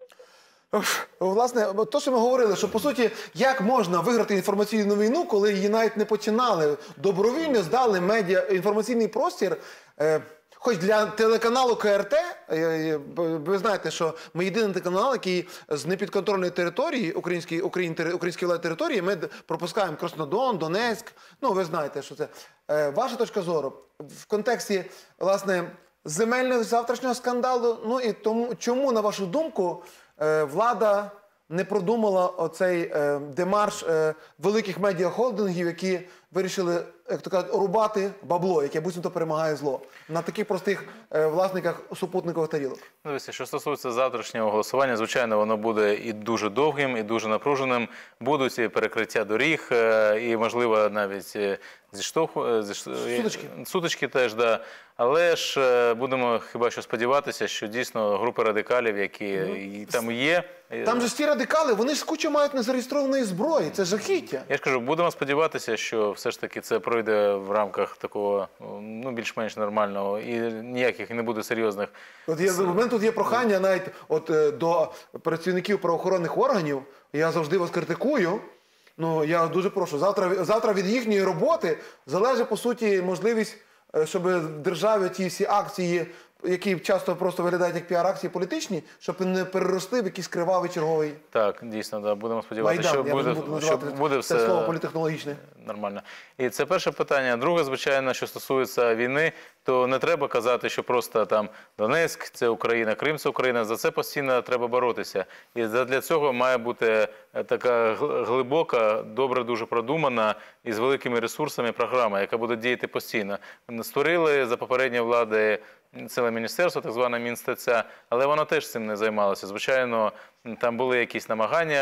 Власне, то, що ми говорили, що, по суті, як можна виграти інформаційну війну, коли її навіть не починали, добровільно здали медіа інформаційний простір, е, хоч для телеканалу Ка Ер Те, е, ви знаєте, що ми єдиний телеканал, який з непідконтрольної території, української, української, української влади території, ми пропускаємо Краснодон, Донецьк, ну, ви знаєте, що це. Е, ваша точка зору в контексті, власне, земельного завтрашнього скандалу, ну і тому, чому, на вашу думку, влада не продумала оцей е, демарш е, великих медіахолдингів, які вирішили, як то кажуть, рубати бабло, яке буцімто перемагає зло, на таких простих е, власниках супутникових тарілок? Дивіться, що стосується завтрашнього голосування, звичайно, воно буде і дуже довгим, і дуже напруженим. Будуть і перекриття доріг, і, можливо, навіть зіштовху... сутички. Сутички теж, да. Але ж будемо хіба що сподіватися, що дійсно групи радикалів, які mm. там є... Там же ж ті радикали, вони ж кучу мають незареєстрованої зброї, це жахіття. Я ж кажу, будемо сподіватися, що все ж таки це пройде в рамках такого, ну, більш-менш нормального, і ніяких не буде серйозних... От є, у мене тут є прохання навіть от, до працівників правоохоронних органів, я завжди вас критикую, ну, я дуже прошу, завтра, завтра від їхньої роботи залежить, по суті, можливість, щоб в державі ті всі акції, які часто просто виглядають як піар-акції політичні, щоб не переросли в якийсь кривавий черговий... Так, дійсно, да. Будемо сподіватися, Майдан, що, буде, буду що буде все це слово політехнологічне. Нормально. І це перше питання. Друге, звичайно, що стосується війни, то не треба казати, що просто там Донецьк – це Україна, Крим – це Україна. За це постійно треба боротися. І для цього має бути така глибока, добре дуже продумана і з великими ресурсами програма, яка буде діяти постійно. Створили за попередньої влади ціле міністерство, так зване Мінстеця, але воно теж цим не займалося. Звичайно, там були якісь намагання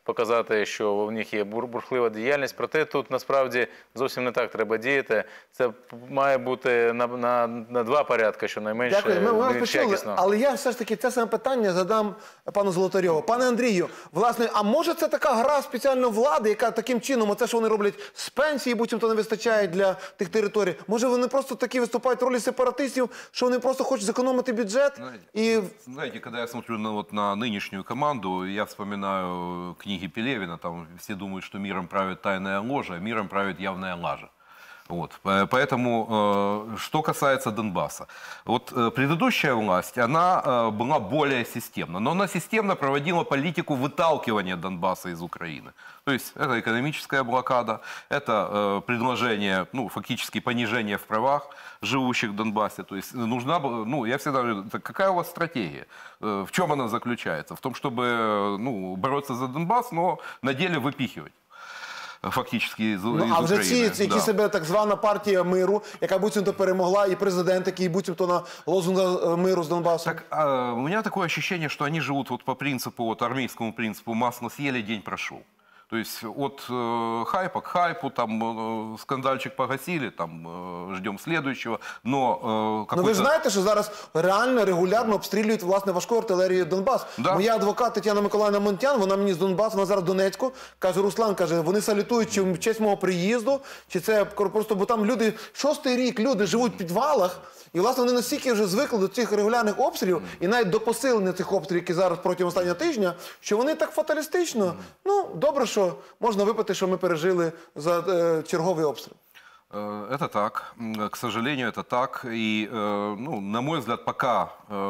показати, що в них є бур- бурхлива діяльність. Проте тут насправді зовсім не так треба діяти. Це має бути на, на, на два порядки, щонайменше, Дякую. Ми вас більш почули, якісно. але я все ж таки це саме питання задам пану Золотарьову. Пане Андрію, власне, а може це така гра спеціально влади, яка таким чином, оце, що вони роблять з пенсії, буцімто не вистачає для тих територій, може вони просто такі виступають в ролі сепаратистів, що вони просто хочуть зекономити бюджет? І... Знаете, когда я смотрю на, вот, на нынешнюю команду, я вспоминаю книги Пелевина, там все думают, что миром правит тайная ложа, а миром правит явная лажа. Вот. Поэтому, э, что касается Донбасса, вот э, предыдущая власть, она э, была более системна, но она системно проводила политику выталкивания Донбасса из Украины. То есть это экономическая блокада, это э, предложение, ну, фактически понижение в правах живущих в Донбассе. То есть нужна, ну, я всегда говорю, какая у вас стратегия? Э, в чем она заключается? В том, чтобы, ну, бороться за Донбасс, но на деле выпихивать. Фактично із, ну, із а вже України. ці, які Да. себе так звана партія миру, яка буцімто перемогла, і президент, який буцімто на лозунг миру з Донбасом. Так, а, у меня такое ощущение, что они живут вот по принципу, вот армейскому принципу «масло съели, день прошел». То есть от э, хайпа к хайпу, там э, скандальчик погасили, там э, ждем следующего, но э, какой-то... Ну ви ж знаєте, що зараз реально, регулярно обстрілюють, власне, важку артилерію Донбас. Да. Моя адвокат Тетяна Миколаївна Монтян, вона мені з Донбасу, вона зараз в Донецьку, каже, Руслан, каже, вони салютують чи в честь мого приїзду, чи це просто, бо там люди, шостий рік люди живуть в підвалах, і, власне, вони настільки вже звикли до цих регулярних обстрілів, і навіть до посилення цих обстрілів, які зараз протягом останнього тижня, що вони так фаталістично, ну, добре, що можна випити, що ми пережили за е, черговий обстріл. Это так, к сожалению, это так. И, ну, на мой взгляд, пока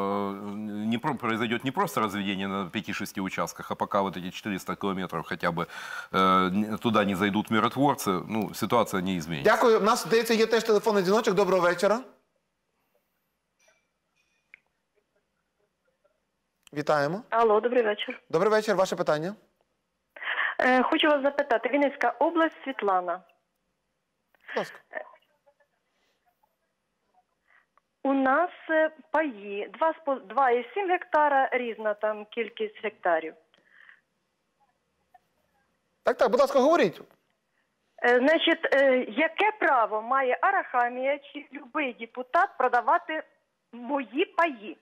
не произойдет не просто разведение на пяти-шести участках, а пока вот эти четыреста километров хотя бы туда не зайдут миротворцы, ну, ситуация не изменится. Дякую. У нас, здається, є теж телефонний дзвіночок. Доброго вечора. Вітаємо. Алло, добрий вечір. Добрий вечір. Ваше питання? Е, хочу вас запитати. Вінницька область, Світлана. Будь ласка. У нас е, паї два і сім гектара, різна там кількість гектарів. Так, так, будь ласка, говоріть. Е, значить, е, яке право має Арахамія чи будь-який депутат продавати мої паї?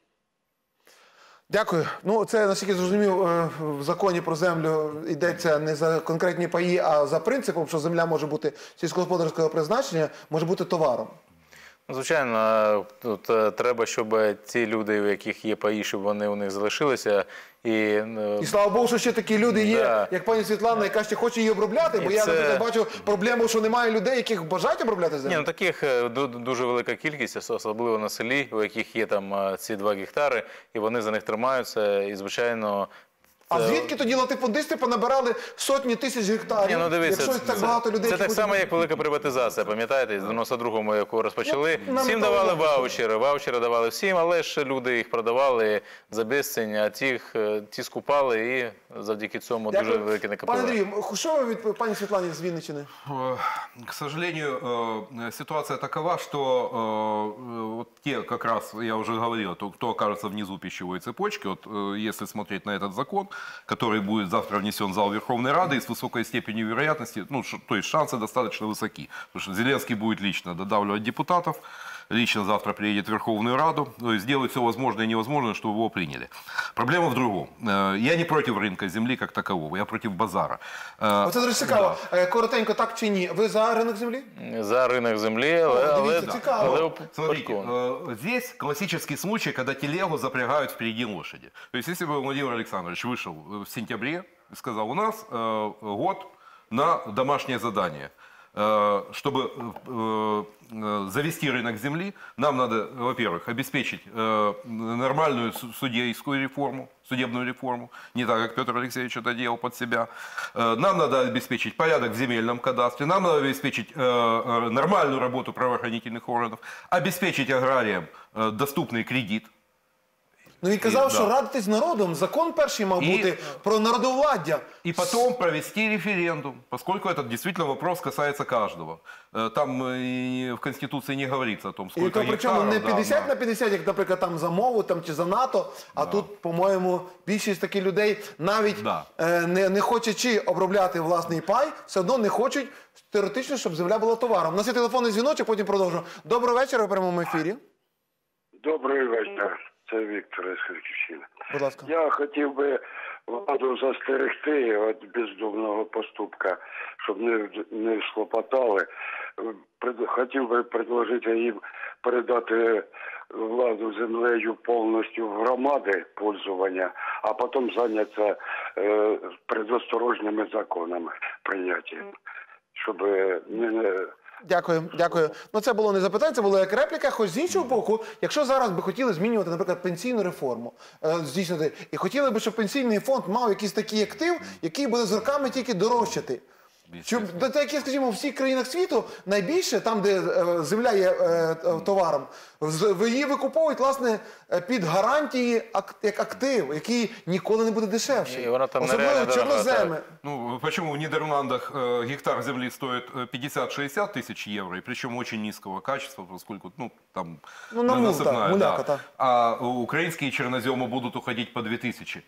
Дякую. Ну, це, наскільки зрозумів, в законі про землю йдеться не за конкретні паї, а за принципом, що земля може бути сільськогосподарського призначення, може бути товаром. Звичайно, тут треба, щоб ті люди, у яких є паї, щоб вони у них залишилися. І, і слава Богу, що ще такі люди є, да. як пані Світлана, яка ще хоче її обробляти, бо і я, це... наприклад, бачу проблему, що немає людей, яких бажають обробляти землю. Ні, ну таких дуже велика кількість, особливо на селі, у яких є там ці два гектари, і вони за них тримаються, і, звичайно... А звідки тоді латифундисти понабирали сотні тисяч гектарів, Ні, ну, дивіться, якщо так це, багато людей... Це так будуть... само, як велика приватизація, пам'ятаєте, з дев'яносто другому, яку розпочали. Ну, всім давали ваучери, ваучери давали всім, але ж люди їх продавали за безцінь, а тих, ті скупали і завдяки цьому Дякую. Дуже велике накопили. Пане Андрію, що ви від пані Світлані з Вінниччини? К сожалению, ситуация такова, что вот те, как раз я уже говорил, кто окажется внизу пищевой цепочки, вот если смотреть на этот закон, который будет завтра внесен в зал Верховной Рады, и с высокой степенью вероятности, ну, то есть шансы достаточно высоки, потому что Зеленский будет лично додавливать депутатов, лично завтра приедет в Верховную Раду, то есть сделает все возможное и невозможное, чтобы его приняли. Проблема в другом. Я не против рынка земли как такового, я против базара. Оце дуже цікаво. Да. Коротенько, так чи ні? Ви за ринок землі? За рынок земли, але... О, дивіться, цікаво. але... Смотрите, здесь классический случай, когда телегу запрягают впереди лошади. То есть, если бы Владимир Александрович вышел в сентябре и сказал, у нас год на домашнее задание, чтобы завести рынок земли, нам надо, во-первых, обеспечить нормальную судейскую реформу, судебную реформу, не так, как Петр Алексеевич это делал под себя. Нам надо обеспечить порядок в земельном кадастре, нам надо обеспечить нормальную работу правоохранительных органов, обеспечить аграриям доступный кредит. Ну він казав, І, що да. радитись з народом. Закон перший мав І- бути про народовладдя. И потом провести референдум, поскольку этот действительно вопрос касается каждого. Э, Там э, и в Конституции не говорится о том, І сколько то причому гектаров. не да, п'ятдесят да. на п'ятдесят, як, наприклад, там за мову там, чи за НАТО, а тут, по-моєму, більшість таких людей навіть Да. е, не, не хочучи обробляти власний пай, все одно не хочуть теоретично, щоб земля була товаром. У нас є телефонний дзвіночок, потім продовжуємо. Доброго вечора, в прямому ефірі. Добрий вечір. Це Віктор із Харківщини. Будь ласка. Я хотів би владу застерегти від бездумного поступка, щоб не, не схлопотали. Пред- Хотів би предложити їм передати владу землею повністю в громади пользування, а потім зайнятися е, предосторожними законами прийняття, щоб не... не Дякую, дякую. Ну це було не запитання, це було як репліка. Хоч з іншого боку, якщо зараз би хотіли змінювати, наприклад, пенсійну реформу, е, здійснити, і хотіли би, щоб пенсійний фонд мав якийсь такий актив, який буде з роками тільки дорожчати. Щоб, так як, скажімо, в всіх країнах світу найбільше, там, де е, земля є е, е, товаром, з- її викуповують, власне, е, під гарантії ак- як актив, який ніколи не буде дешевший. І вона там Особливо нереально дорога, чорноземи. Ну, почему в Нидерландах э, гектар земли стоит э, пятьдесят-шестьдесят тысяч евро, и причем очень низкого качества, поскольку, ну, там Ну, на на- мул, насыпная, так, муляка, да. так. А украинские черноземы будут уходить по две тысячи.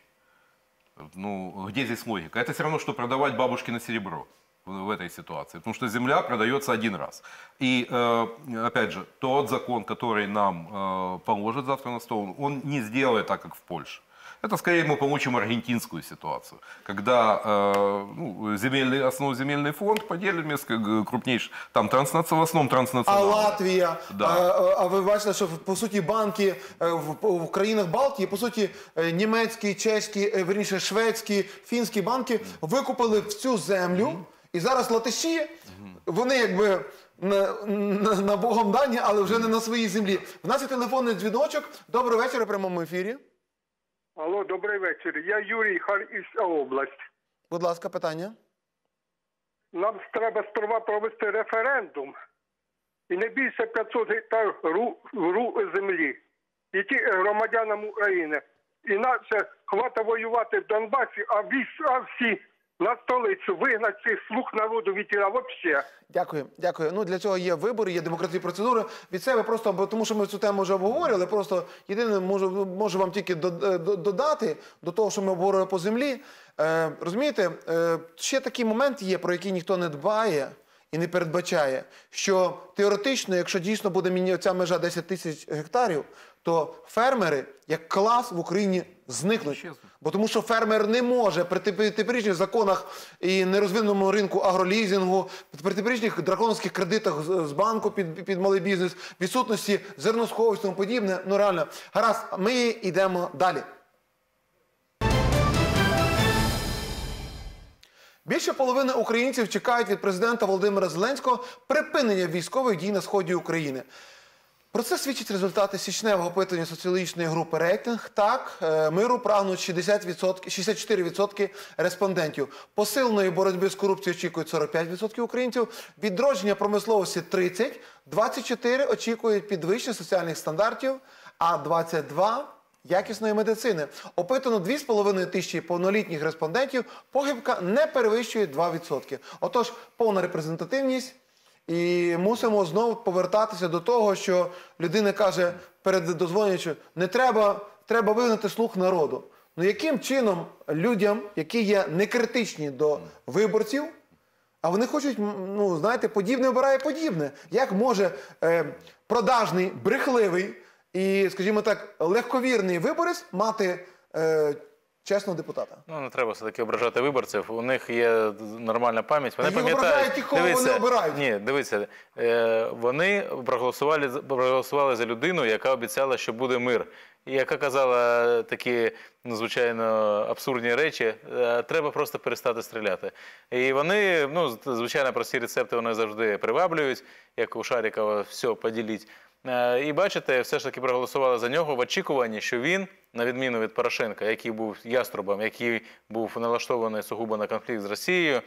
Ну, где здесь логика? Это все равно, что продавать бабушкино серебро в, в этой ситуации, потому что земля продается один раз. И, э, опять же, тот закон, который нам э, положит завтра на стол, он не сделает так, как в Польше. Это скорее мы получим аргентинскую ситуацию, когда э, ну, земельный, основной фонд поделим несколько крупнейших, там транснационал, в основном А транснационал. Латвія, Да. а, а ви бачите, що по суті банки е, в, в країнах Балтії, по суті, е, німецькі, чеські, е, верніше шведські, фінські банки викупили всю землю, і зараз латиші, вони якби на, на, на Богом дані, але вже не на своїй землі. В нас є телефонний дзвіночок. Доброго вечора в прямому ефірі. Алло, добрий вечір. Я Юрій, Харківська область. Будь ласка, питання. Нам треба сперва провести референдум і не більше п'ятсот гектар ру, ру землі. І ті громадянам України. Інакше хвата воювати в Донбасі, а, віс, а всі на столицю вигнати цих слуг народу від тіла взагалі. Дякую, дякую. Ну для цього є вибори, є демократичні процедури. Від себе просто, бо тому що ми цю тему вже обговорювали. Просто єдине можу, можу вам тільки до- до- додати до того, що ми обговорювали по землі. Е, розумієте, е, ще такий момент є, про який ніхто не дбає і не передбачає, що теоретично, якщо дійсно буде міні- ця межа десять тисяч гектарів, то фермери як клас в Україні зникнуть. Бо тому що фермер не може при тепер- теперішніх законах і нерозвиненому ринку агролізингу, при теперішніх драконовських кредитах з з банку під, під малий бізнес, відсутності зерносховищ і тому подібне. Ну реально. Гаразд, ми йдемо далі. Більше половини українців чекають від президента Володимира Зеленського припинення військових дій на сході України. Про це свідчать результати січневого опитування соціологічної групи «Рейтинг». Так, е, миру прагнуть шістдесят відсотків, шістдесят чотири відсотки респондентів. Посиленої боротьби з корупцією очікують сорок п'ять відсотків українців. Відродження промисловості – тридцять відсотків. двадцять чотири відсотки очікують підвищення соціальних стандартів, а двадцять два відсотки – якісної медицини. Опитано дві з половиною тисячі повнолітніх респондентів. Похибка не перевищує два відсотки. Отож, повна репрезентативність. І мусимо знову повертатися до того, що людина каже перед дозволенням, що не треба, треба вигнати слух народу. Ну яким чином людям, які є некритичні до виборців, а вони хочуть, м, ну знаєте, подібне обирає подібне. Як може е, продажний, брехливий і, скажімо так, легковірний виборець мати е, чесного депутата? Ну, не треба все-таки ображати виборців. У них є нормальна пам'ять. Вони Їх пам'ятають. ображають ті, кого вони обирають. Ні, дивіться, е, вони проголосували, за- проголосували за людину, яка обіцяла, що буде мир. І яка казала такі, ну, звичайно, абсурдні речі, е, треба просто перестати стріляти. І вони, ну, звичайно, прості рецепти вони завжди приваблюють, як у Шарікова «все, поділіть». Е, І бачите, все ж таки проголосували за нього в очікуванні, що він, на відміну від Порошенка, який був яструбом, який був налаштований сугубо на конфлікт з Росією,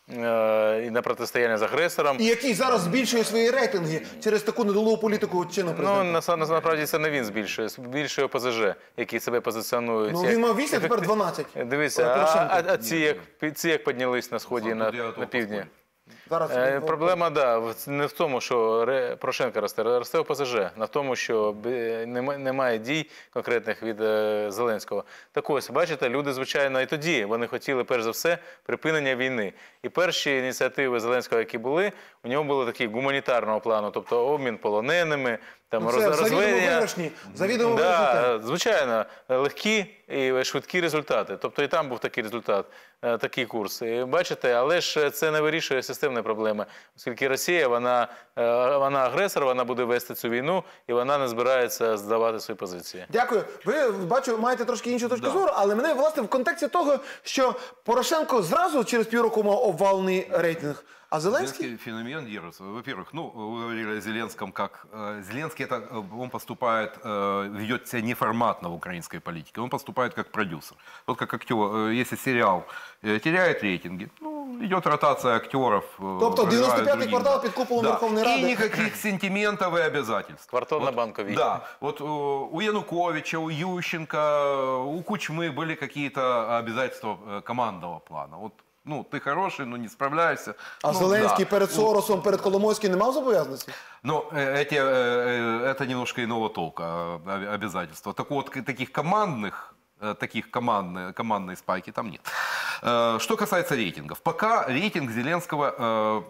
і на протистояння з агресором. І який зараз збільшує свої рейтинги через таку недолугу політику чинного президента. Ну, насправді, насправді це не він збільшує, збільшує О Пе Зе Же, які себе позиціонують. Ну, він мав вісім, а тепер дванадцять. Дивіться, а, а, а ці, як, ці як піднялись на сході, на, на півдні? Зараз Е, Проблема, да, не в тому, що Ре- Порошенко росте, росте О Пе Зе Же, а в тому, що бе- нема- немає дій конкретних від е, Зеленського. Так ось, бачите, люди, звичайно, і тоді вони хотіли, перш за все, припинення війни. І перші ініціативи Зеленського, які були, у нього були такі гуманітарного плану, тобто обмін полоненими, там, Ну, роз, це завідомо розведення. виграшні, завідомо Да, виграшні. звичайно, легкі і швидкі результати. Тобто і там був такий результат, е, такий курс. І бачите, але ж це не вирішує системні проблеми, оскільки Росія, вона, е, вона агресор, вона буде вести цю війну, і вона не збирається здавати свої позиції. Дякую. Ви, бачу, маєте трошки іншу точку зору, але мене, власне, в контексті того, що Порошенко зразу через півроку мав обвалений рейтинг, а Зеленський... Зеленский феномен держится. Во-первых, ну, вы говорили о Зеленском как... э, Зеленский, это, э, он поступает, э, ведет себя неформатно в украинской политике. Он поступает как продюсер. Вот как актер, э, если сериал э, теряет рейтинги, ну, идет ротация актеров. Э, Тобто проживают дев'яносто п'ятий другие. квартал під куполом Да. Верховної Ради. И никаких сентиментов и обязательств. Квартал на Банковій. Да. Вот э, у Януковича, у Ющенко, у Кучмы были какие-то обязательства э, командного плана. Вот, ну, ты хороший, но не справляешься. А Ну, Зеленський да. перед Соросом, перед Коломойським не мав зобов'язаності? Но э, эти, э, э, это немножко иного толка э, обязательства. Так вот, к- таких командных, э, таких командной, командной спайки там нет. Э, Что касается рейтингов. Пока рейтинг Зеленского э,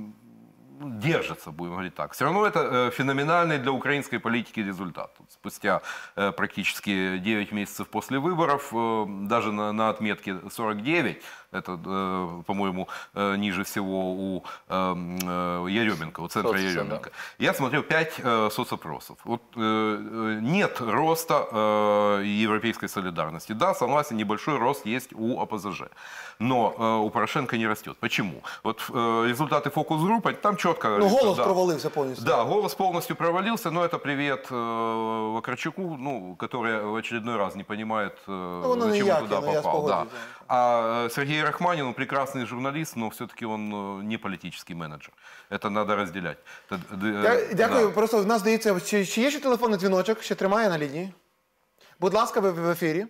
держится, будем говорить так. Все равно это э, феноменальный для украинской политики результат. Вот спустя э, практически девять месяцев после выборов, э, даже на, на отметке сорок девять, это, э, по-моему, э, ниже всего у э, э, Еременко, у центра Соцопросы, Еременко. Я смотрел пять э, соцопросов. Вот, э, э, нет роста э, европейской солидарности. Да, согласен, небольшой рост есть у О Пе Зе Же. Но э, у Порошенко не растет. Почему? Вот э, результаты фокус-группы, там четко... Ну, говорится, голос да. провалився повністю. Да, голос полностью провалился, но это привет э, Вакарчуку, ну, который в очередной раз не понимает, э, он зачем не он туда яркий, но я попал. Да. спогоджуюсь, А э, Сергей Рахманин, он прекрасный журналист, но все-таки он э, не политический менеджер. Это надо разделять. Это, э, Дя- Дякую. да. Просто в нас, здається, чи, чи є ще телефонний дзвіночок? Ще тримає на лінії? Будь ласка, ви в ефірі.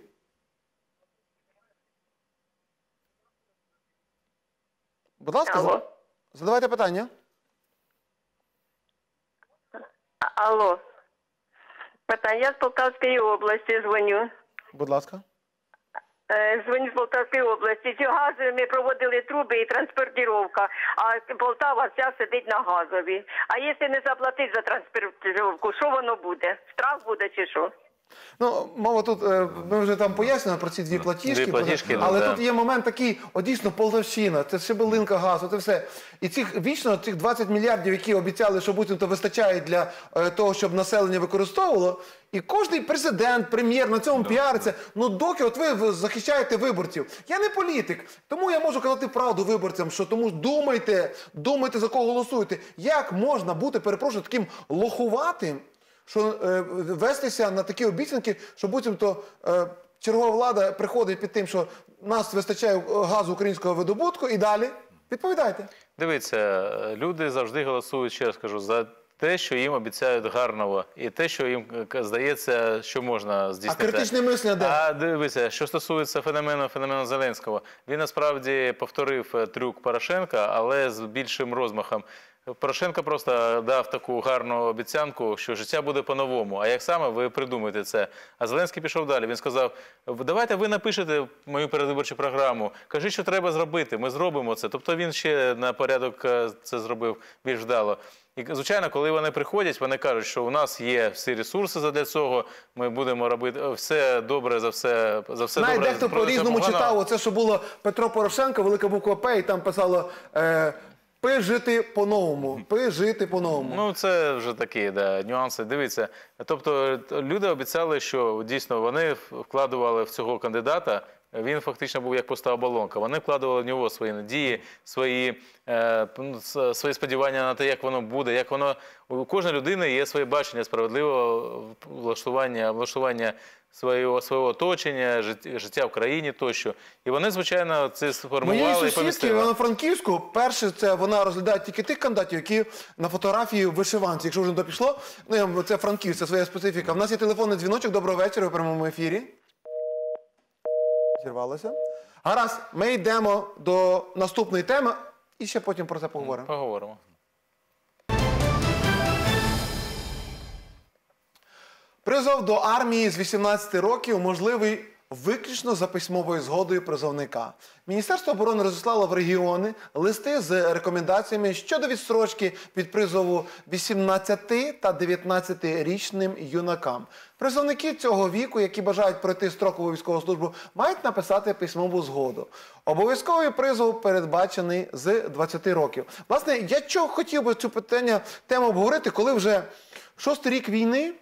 Будь ласка, Алло. задавайте питання. А- Алло. Питання. Я з Полтавської області дзвоню. Будь ласка. Е, Дзвоню з Полтавської області. Ці гази ми проводили труби і транспортировка, а Полтава вся сидить на газові. А якщо не заплатити за транспортировку, що воно буде? Штраф буде чи що? Ну, мова тут, е, ми вже там пояснюємо про ці дві платіжки, Дві платіжки, про- але да. тут є момент такий, от дійсно, Полтавщина, це Шебелинка газу, це все. І цих, вічно цих двадцять мільярдів, які обіцяли, що буцімто вистачає для е, того, щоб населення використовувало, і кожний президент, прем'єр на цьому піариться. Ну, доки от ви в- захищаєте виборців. Я не політик, тому я можу казати правду виборцям, що тому думайте, думайте, за кого голосуєте. Як можна бути, перепрошую, таким лохуватим, що е, вестися на такі обіцянки, що буцімто е, чергова влада приходить під тим, що нас вистачає е, газу українського видобутку, і далі відповідайте. Дивіться, люди завжди голосують, ще раз кажу, за те, що їм обіцяють гарного, і те, що їм е, здається, що можна здійснити. А критичне мислення де? А дивіться, що стосується феномену, феномену Зеленського, він насправді повторив е, трюк Порошенка, але з більшим розмахом. Порошенко просто дав таку гарну обіцянку, що життя буде по-новому. А як саме, ви придумаєте це. А Зеленський пішов далі. Він сказав, давайте ви напишете мою передвиборчу програму, кажіть, що треба зробити, ми зробимо це. Тобто він ще на порядок е, це зробив більш вдало. І, звичайно, коли вони приходять, вони кажуть, що у нас є всі ресурси для цього, ми будемо робити все добре, за все, за все Навіть добре. дехто проти по-різному цього читав, поганого. оце, що було Петро Порошенко, велика буква П, і там писало е, «Пи жити по-новому», «Пи жити по-новому». Ну, це вже такі да, нюанси. Дивіться, тобто люди обіцяли, що дійсно вони вкладували в цього кандидата він фактично був як пуста оболонка. Вони вкладували в нього свої надії, свої, е, свої сподівання на те, як воно буде, як воно... У кожної людини є своє бачення справедливого влаштування, влаштування свого, свого оточення, життя в країні тощо. І вони, звичайно, це сформували і помістили. Моєї сусідки Івано-Франківську, перше, це вона розглядає тільки тих кандидатів, які на фотографії в вишиванці. Якщо вже не пішло, ну, це Франківськ, це своя специфіка. У нас є телефонний дзвіночок. Доброго вечора, в прямому ефірі. Зірвалося. Гаразд, ми йдемо до наступної теми і ще потім про це поговоримо. Поговоримо. Призов до армії з вісімнадцяти років можливий виключно за письмовою згодою призовника. Міністерство оборони розіслало в регіони листи з рекомендаціями щодо відстрочки від призову вісімнадцяти та дев'ятнадцятирічним юнакам. Призовники цього віку, які бажають пройти строкову військову службу, мають написати письмову згоду. Обов'язковий призов передбачений з двадцяти років. Власне, я чого хотів би цю питання, тему обговорити, коли вже шостий рік війни,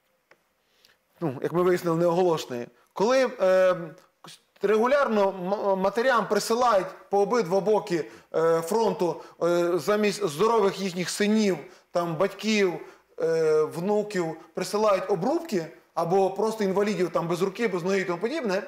ну, як ми вияснили, неоголошеної, коли е, регулярно матерям присилають по обидва боки е, фронту е, замість здорових їхніх синів, там, батьків, е, внуків, присилають обрубки або просто інвалідів там, без руки, без ноги і тому подібне.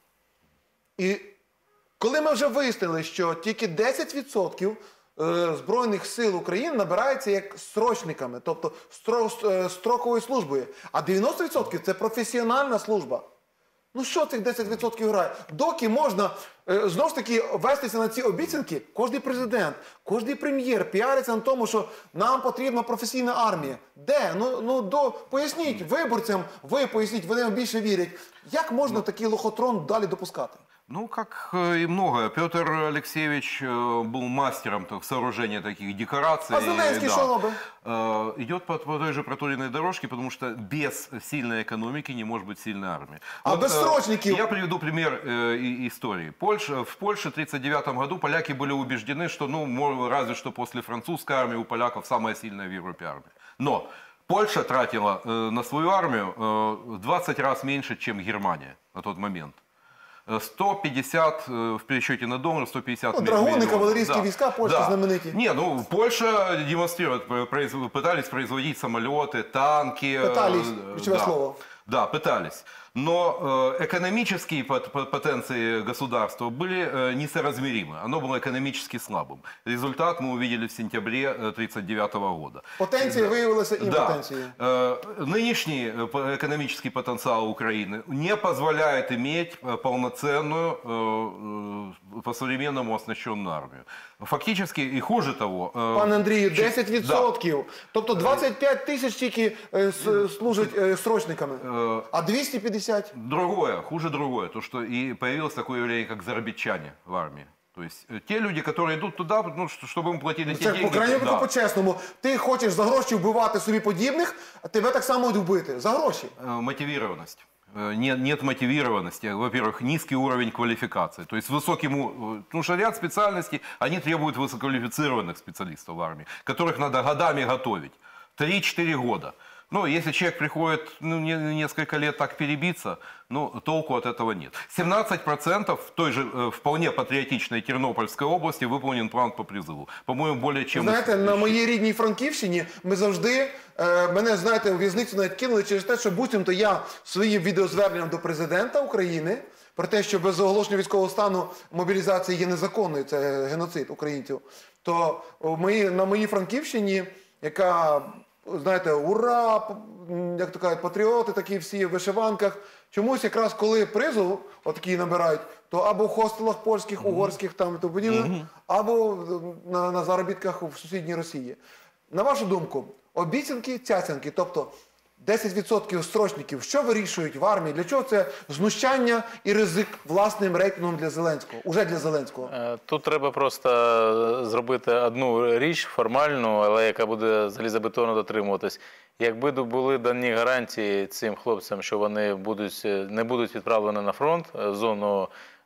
І коли ми вже вияснили, що тільки десять відсотків Збройних сил України набираються як строчниками, тобто строковою службою, а дев'яносто відсотків – це професіональна служба. Ну що цих десять відсотків грає? Доки можна, знову ж таки, вестися на ці обіцянки, кожний президент, кожний прем'єр піариться на тому, що нам потрібна професійна армія. Де? Ну, ну до... поясніть виборцям, ви поясніть, вони вам більше вірять. Як можна такий лохотрон далі допускати? Ну, как и многое. Петр Алексеевич был мастером в сооружении таких декораций. А Зеленский да. что робит? Идет по, по той же проторенной дорожке, потому что без сильной экономики не может быть сильная армия. А вот, без срочников? Я приведу пример э, истории. Польша, в Польше в тридцать девятом году поляки были убеждены, что ну, разве что после французской армии у поляков самая сильная в Европе армия. Но Польша тратила э, на свою армию э, в двадцать раз меньше, чем Германия на тот момент. сто пятьдесят в пересчете на доллар, сто пятьдесят ну, миллионов. Драгуны, кавалерийские да. войска, Польша да. знаменитые. Не, ну Польша демонстрирует, произ, пытались производить самолеты, танки. Пытались, ключевое да. слово. Да, пытались. Но э, экономические потенции государства были э, несоразмеримы. Оно было экономически слабым. Результат мы увидели в сентябре тысяча девятьсот тридцать девятого года. Потенция да. выявилась импотенцией. Да. Э, нынешний экономический потенциал Украины не позволяет иметь полноценную, э, по-современному оснащенную армию. Фактически и хуже того... Э, Пане Андрію, десять відсотків. Да. Тобто двадцять п'ять тисяч тільки э, служать э, срочниками, э, а двісті п'ятдесят. Другое, хуже другое, то что и появилось такое явление, как заробітчане в армии. То есть те люди, которые идут туда, ну, чтобы им платили те деньги. Це, по крайній мірі, да. по-чесному. Ти хочеш за гроші вбивати собі подібних, а тебе так само вбити. За гроші. Мотивированность. Нет, нет мотивированности. Во-первых, низкий уровень квалификации. То есть высокий... Потому что ряд специальностей, они требуют высококвалифицированных специалистов в армии, которых надо годами готовить. три-четыре года. Ну, если человек приходит ну, не, несколько лет так перебиться, ну, толку от этого нет. семнадцать процентов в той же э, вполне патриотичной Тернопольской области выполнен план по призыву. По-моему, более чем... Знаєте, на моїй рідній Франківщині ми завжди, е, мене, знаєте, у в'язницю навіть кинули через те, що буцімто я своїм відеозверненням до президента України про те, що без оголошення військового стану мобілізація є незаконною, це геноцид українців, то мої, на моїй Франківщині, яка... Знаєте, ура, як то кажуть, патріоти такі всі в вишиванках. Чомусь якраз коли призов отакі набирають, то або в хостелах польських, угорських там і тому подібне, або на, на заробітках в сусідній Росії. На вашу думку, обіцянки, цяцянки, тобто десять відсотків строчників, що вирішують в армії? Для чого це знущання і ризик власним рейтингом для Зеленського? Уже для Зеленського. Тут треба просто зробити одну річ формальну, але яка буде залізобетонно дотримуватись. Якби були дані гарантії цим хлопцям, що вони будуть, не будуть відправлені на фронт, в зону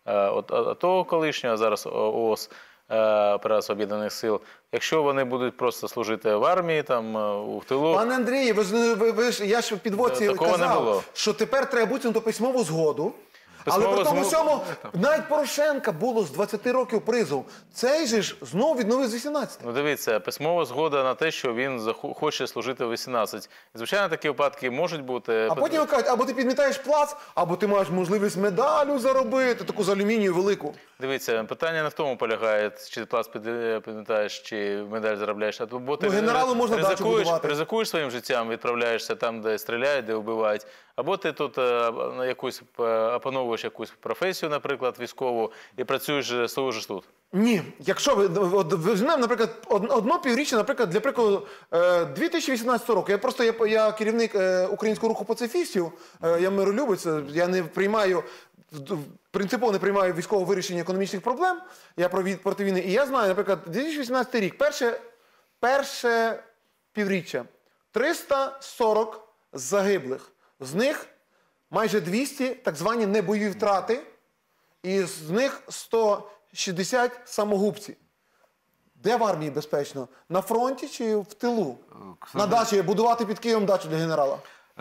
АТО колишнього, а зараз ООС, операції Об'єднаних сил. Якщо вони будуть просто служити в армії, там, у тилу... Пане Андрій, ви, ви, ви, я ж в підводці казав, що тепер треба буцімто письмову згоду, Але при тому всьому, навіть Порошенка було з двадцяти років призов. Цей же ж знову відновив з вісімнадцяти. Ну дивіться, письмова згода на те, що він хоче служити в вісімнадцять. Звичайно, такі випадки можуть бути. А потім кажуть, або ти підмітаєш плац, або ти маєш можливість медалю заробити, таку з алюмінію велику. Дивіться, питання не в тому полягає, чи ти плац підмітаєш, чи медаль заробляєш. Або ти ну, генералу можна дачу будувати. Ризикуєш своїм життям, відправляєшся там, де стріляють, де вбивають. Або ти тут на якусь опановуєш якусь професію, наприклад, військову, і працюєш, служиш тут. Ні. Якщо ви візьмемо, наприклад, одно півріччя, наприклад, для прикладу, дві тисячі вісімнадцятого року. Я просто я, я керівник Українського руху пацифістів, я миролюбець, я не приймаю, принципово не приймаю військового вирішення економічних проблем, я проти війни. І я знаю, наприклад, дві тисячі вісімнадцятий рік, перше, перше півріччя, триста сорок загиблих. З них майже двісті так звані небойові втрати, і з них сто шістдесят самогубці. Де в армії безпечно? На фронті чи в тилу? На дачі, будувати під Києвом дачу для генерала?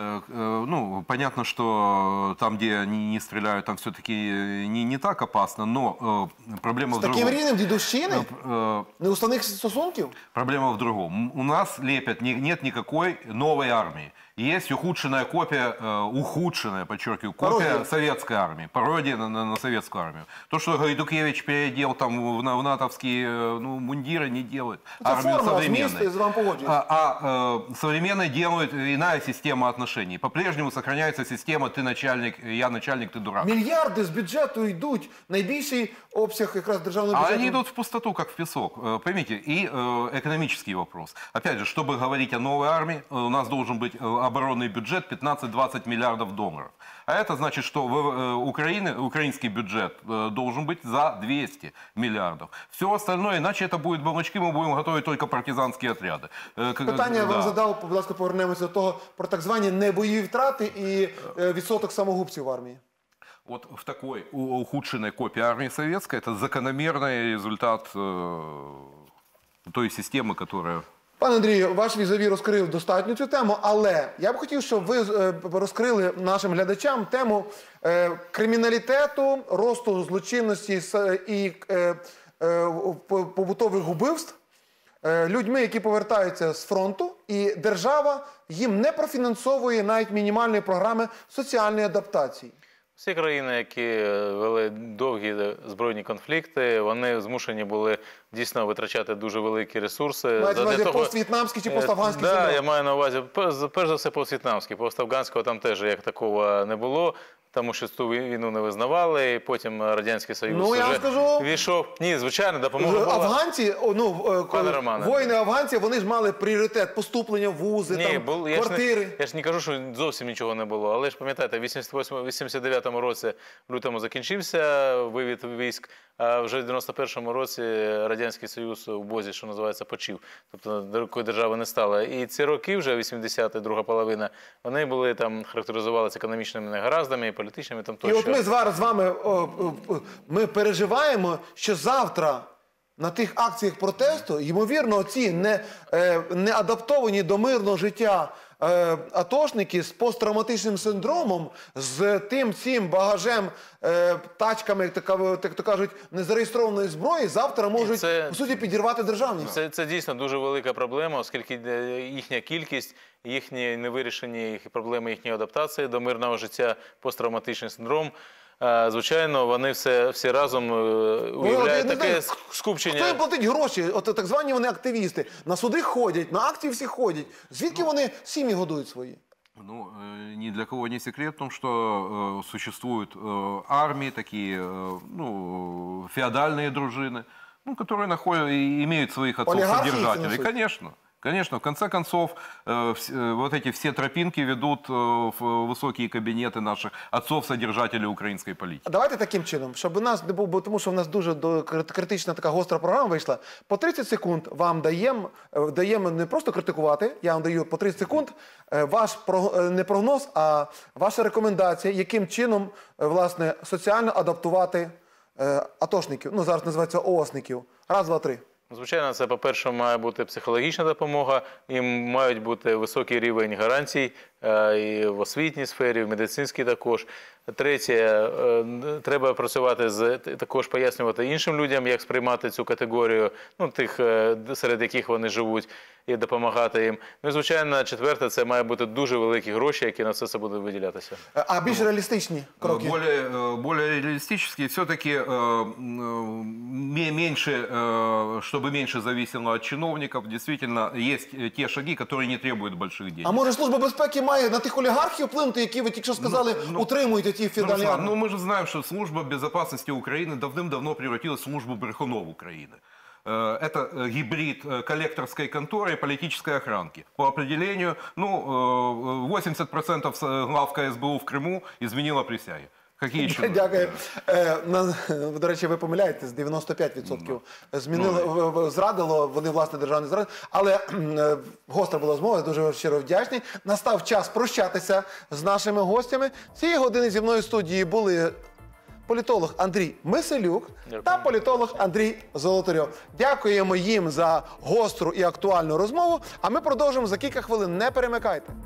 Ну, понятно, что там, где они не стреляют, там все-таки не, не так опасно, но э, проблема С в другом. С таким рівнем дідовщини? Э, Неуставних стосунків? Проблема в другом. У нас лепят, не, нет никакой новой армии. Есть ухудшенная копия, э, ухудшенная, подчеркиваю, копия пародия. Советской армии, пародия на, на, на советскую армию. То, что Гайдукевич переодел там в, в натовские ну, мундиры, не делает. Это армию форма, современной. Вместе, а а э, современной делают иная система отношений. По-прежнему сохраняется система «ты начальник, я начальник, ты дурак». Мільярди з бюджету йдуть, найбільший обсяг якраз державного бюджету. А они идут в пустоту, как в песок, поймите. И э, экономический вопрос. Опять же, чтобы говорить о новой армии, у нас должен быть оборонный бюджет пятнадцать-двадцать миллиардов долларов. А это значит, что в, э, Украины, украинский бюджет э, должен быть за двести миллиардов. Все остальное, иначе это будет бабочки, мы будем готовить только партизанские отряды. Э, Питання я да. вам задав, будь ласка, повернемося до того, про так звані небойові втрати і е, відсоток самогубців в армії. Вот в такой ухудшенной копии армии советской это закономерный результат э, той системы, которая... Пане Андрію, ваш візаві розкрив достатньо цю тему, але я б хотів, щоб ви е, розкрили нашим глядачам тему е, криміналітету, росту злочинності і е, е, побутових вбивств е, людьми, які повертаються з фронту, і держава їм не профінансовує навіть мінімальної програми соціальної адаптації. Всі країни, які вели довгі збройні конфлікти, вони змушені були дійсно витрачати дуже великі ресурси. Маєте на увазі поств'єтнамський чи поставганський синдром? синдром? Так, я маю на увазі, перш за все, поств'єтнамський. Поставганського там теж як такого не було. Тому що ту війну не визнавали, і потім Радянський Союз ну, я вже скажу, війшов. Ні, звичайно, допомога була. Афганці, ну, воїни афганці, вони ж мали пріоритет поступлення в вузи, Ні, там, бул, квартири. Я ж, не, я ж не кажу, що зовсім нічого не було, але ж пам'ятаєте, в вісімдесят дев'ятому році в лютому закінчився вивід військ, а вже в дев'яносто першому році Радянський Союз у Бозі, що називається, почив. Тобто такої держави не стало. І ці роки вже, вісімдесяті, друга половина, вони були там, характеризувалися економічними негараздами, політичними там тощо. І от ми зараз з вами о, о, ми переживаємо, що завтра на тих акціях протесту, ймовірно, ці не, е, не адаптовані до мирного життя е, атошники з посттравматичним синдромом, з тим цим багажем, е, тачками, як то, так то кажуть, незареєстрованої зброї, завтра можуть, це, по суті, підірвати державність. Це, це дійсно дуже велика проблема, оскільки їхня кількість, їхні невирішені їх проблеми їхньої адаптації до мирного життя, посттравматичний синдром, звичайно, вони все, всі разом уявляють таке скупчення. Хто їм платить гроші? От так звані вони активісти. На суди ходять, на акції всі ходять. Звідки вони сім'ї годують свої? Ну, ни для кого не секрет в том, что э, существуют э, армии, такие, э, ну, феодальные дружины, ну, которые находят и имеют своих отцов-содержателей. Конечно. Конечно, в конце концов, э, э, вот эти все тропинки ведут э, в высокие кабинеты наших отцов-содержателей української політики. Давайте таким чином, щоб у нас не було, тому що в нас дуже критична така гостра програма вийшла. По тридцять секунд вам даємо, даємо не просто критикувати, я вам даю по тридцять секунд ваш не прогноз, а ваша рекомендація, яким чином, власне, соціально адаптувати атошників, ну зараз називається оосників. Раз, два, три. Звичайно, це, по-перше, має бути психологічна допомога, їм мають бути високий рівень гарантій і в освітній сфері, в медицинській також. Третє, е, треба працювати з, також пояснювати іншим людям, як сприймати цю категорію, ну, тих, е, серед яких вони живуть, і допомагати їм. Ну і, звичайно, четверте, це має бути дуже великі гроші, які на це, це будуть виділятися. А більш реалістичні кроки? Более, более реалистически, все-таки меньше, чтобы меньше зависело от чиновников, действительно, есть те шаги, которые не требуют больших денег. А може Служба безпеки має на тих олігархів вплинути, які ви тільки що сказали, ну, ну, утримують ті феодальні ну, армії? ну, мы же знаем, что Служба безопасности Украины давным-давно превратилась в службу брехунов Украины. Это гибрид коллекторской конторы и политической охранки. По определению, ну, восемьдесят процентов глав ка ес бе у в Криму изменило присяги. Какие еще? Дякую. Е, на, до речі, ви помиляєтесь, дев'яносто п'ять відсотків змінили, ну, зрадило, вони, власне, державні зради. Але е, гостра була розмова, я дуже щиро вдячний. Настав час прощатися з нашими гостями. Цієї години зі мною в студії були політолог Андрій Миселюк та політолог Андрій Золотарьов. Дякуємо їм за гостру і актуальну розмову, а ми продовжимо за кілька хвилин. Не перемикайте.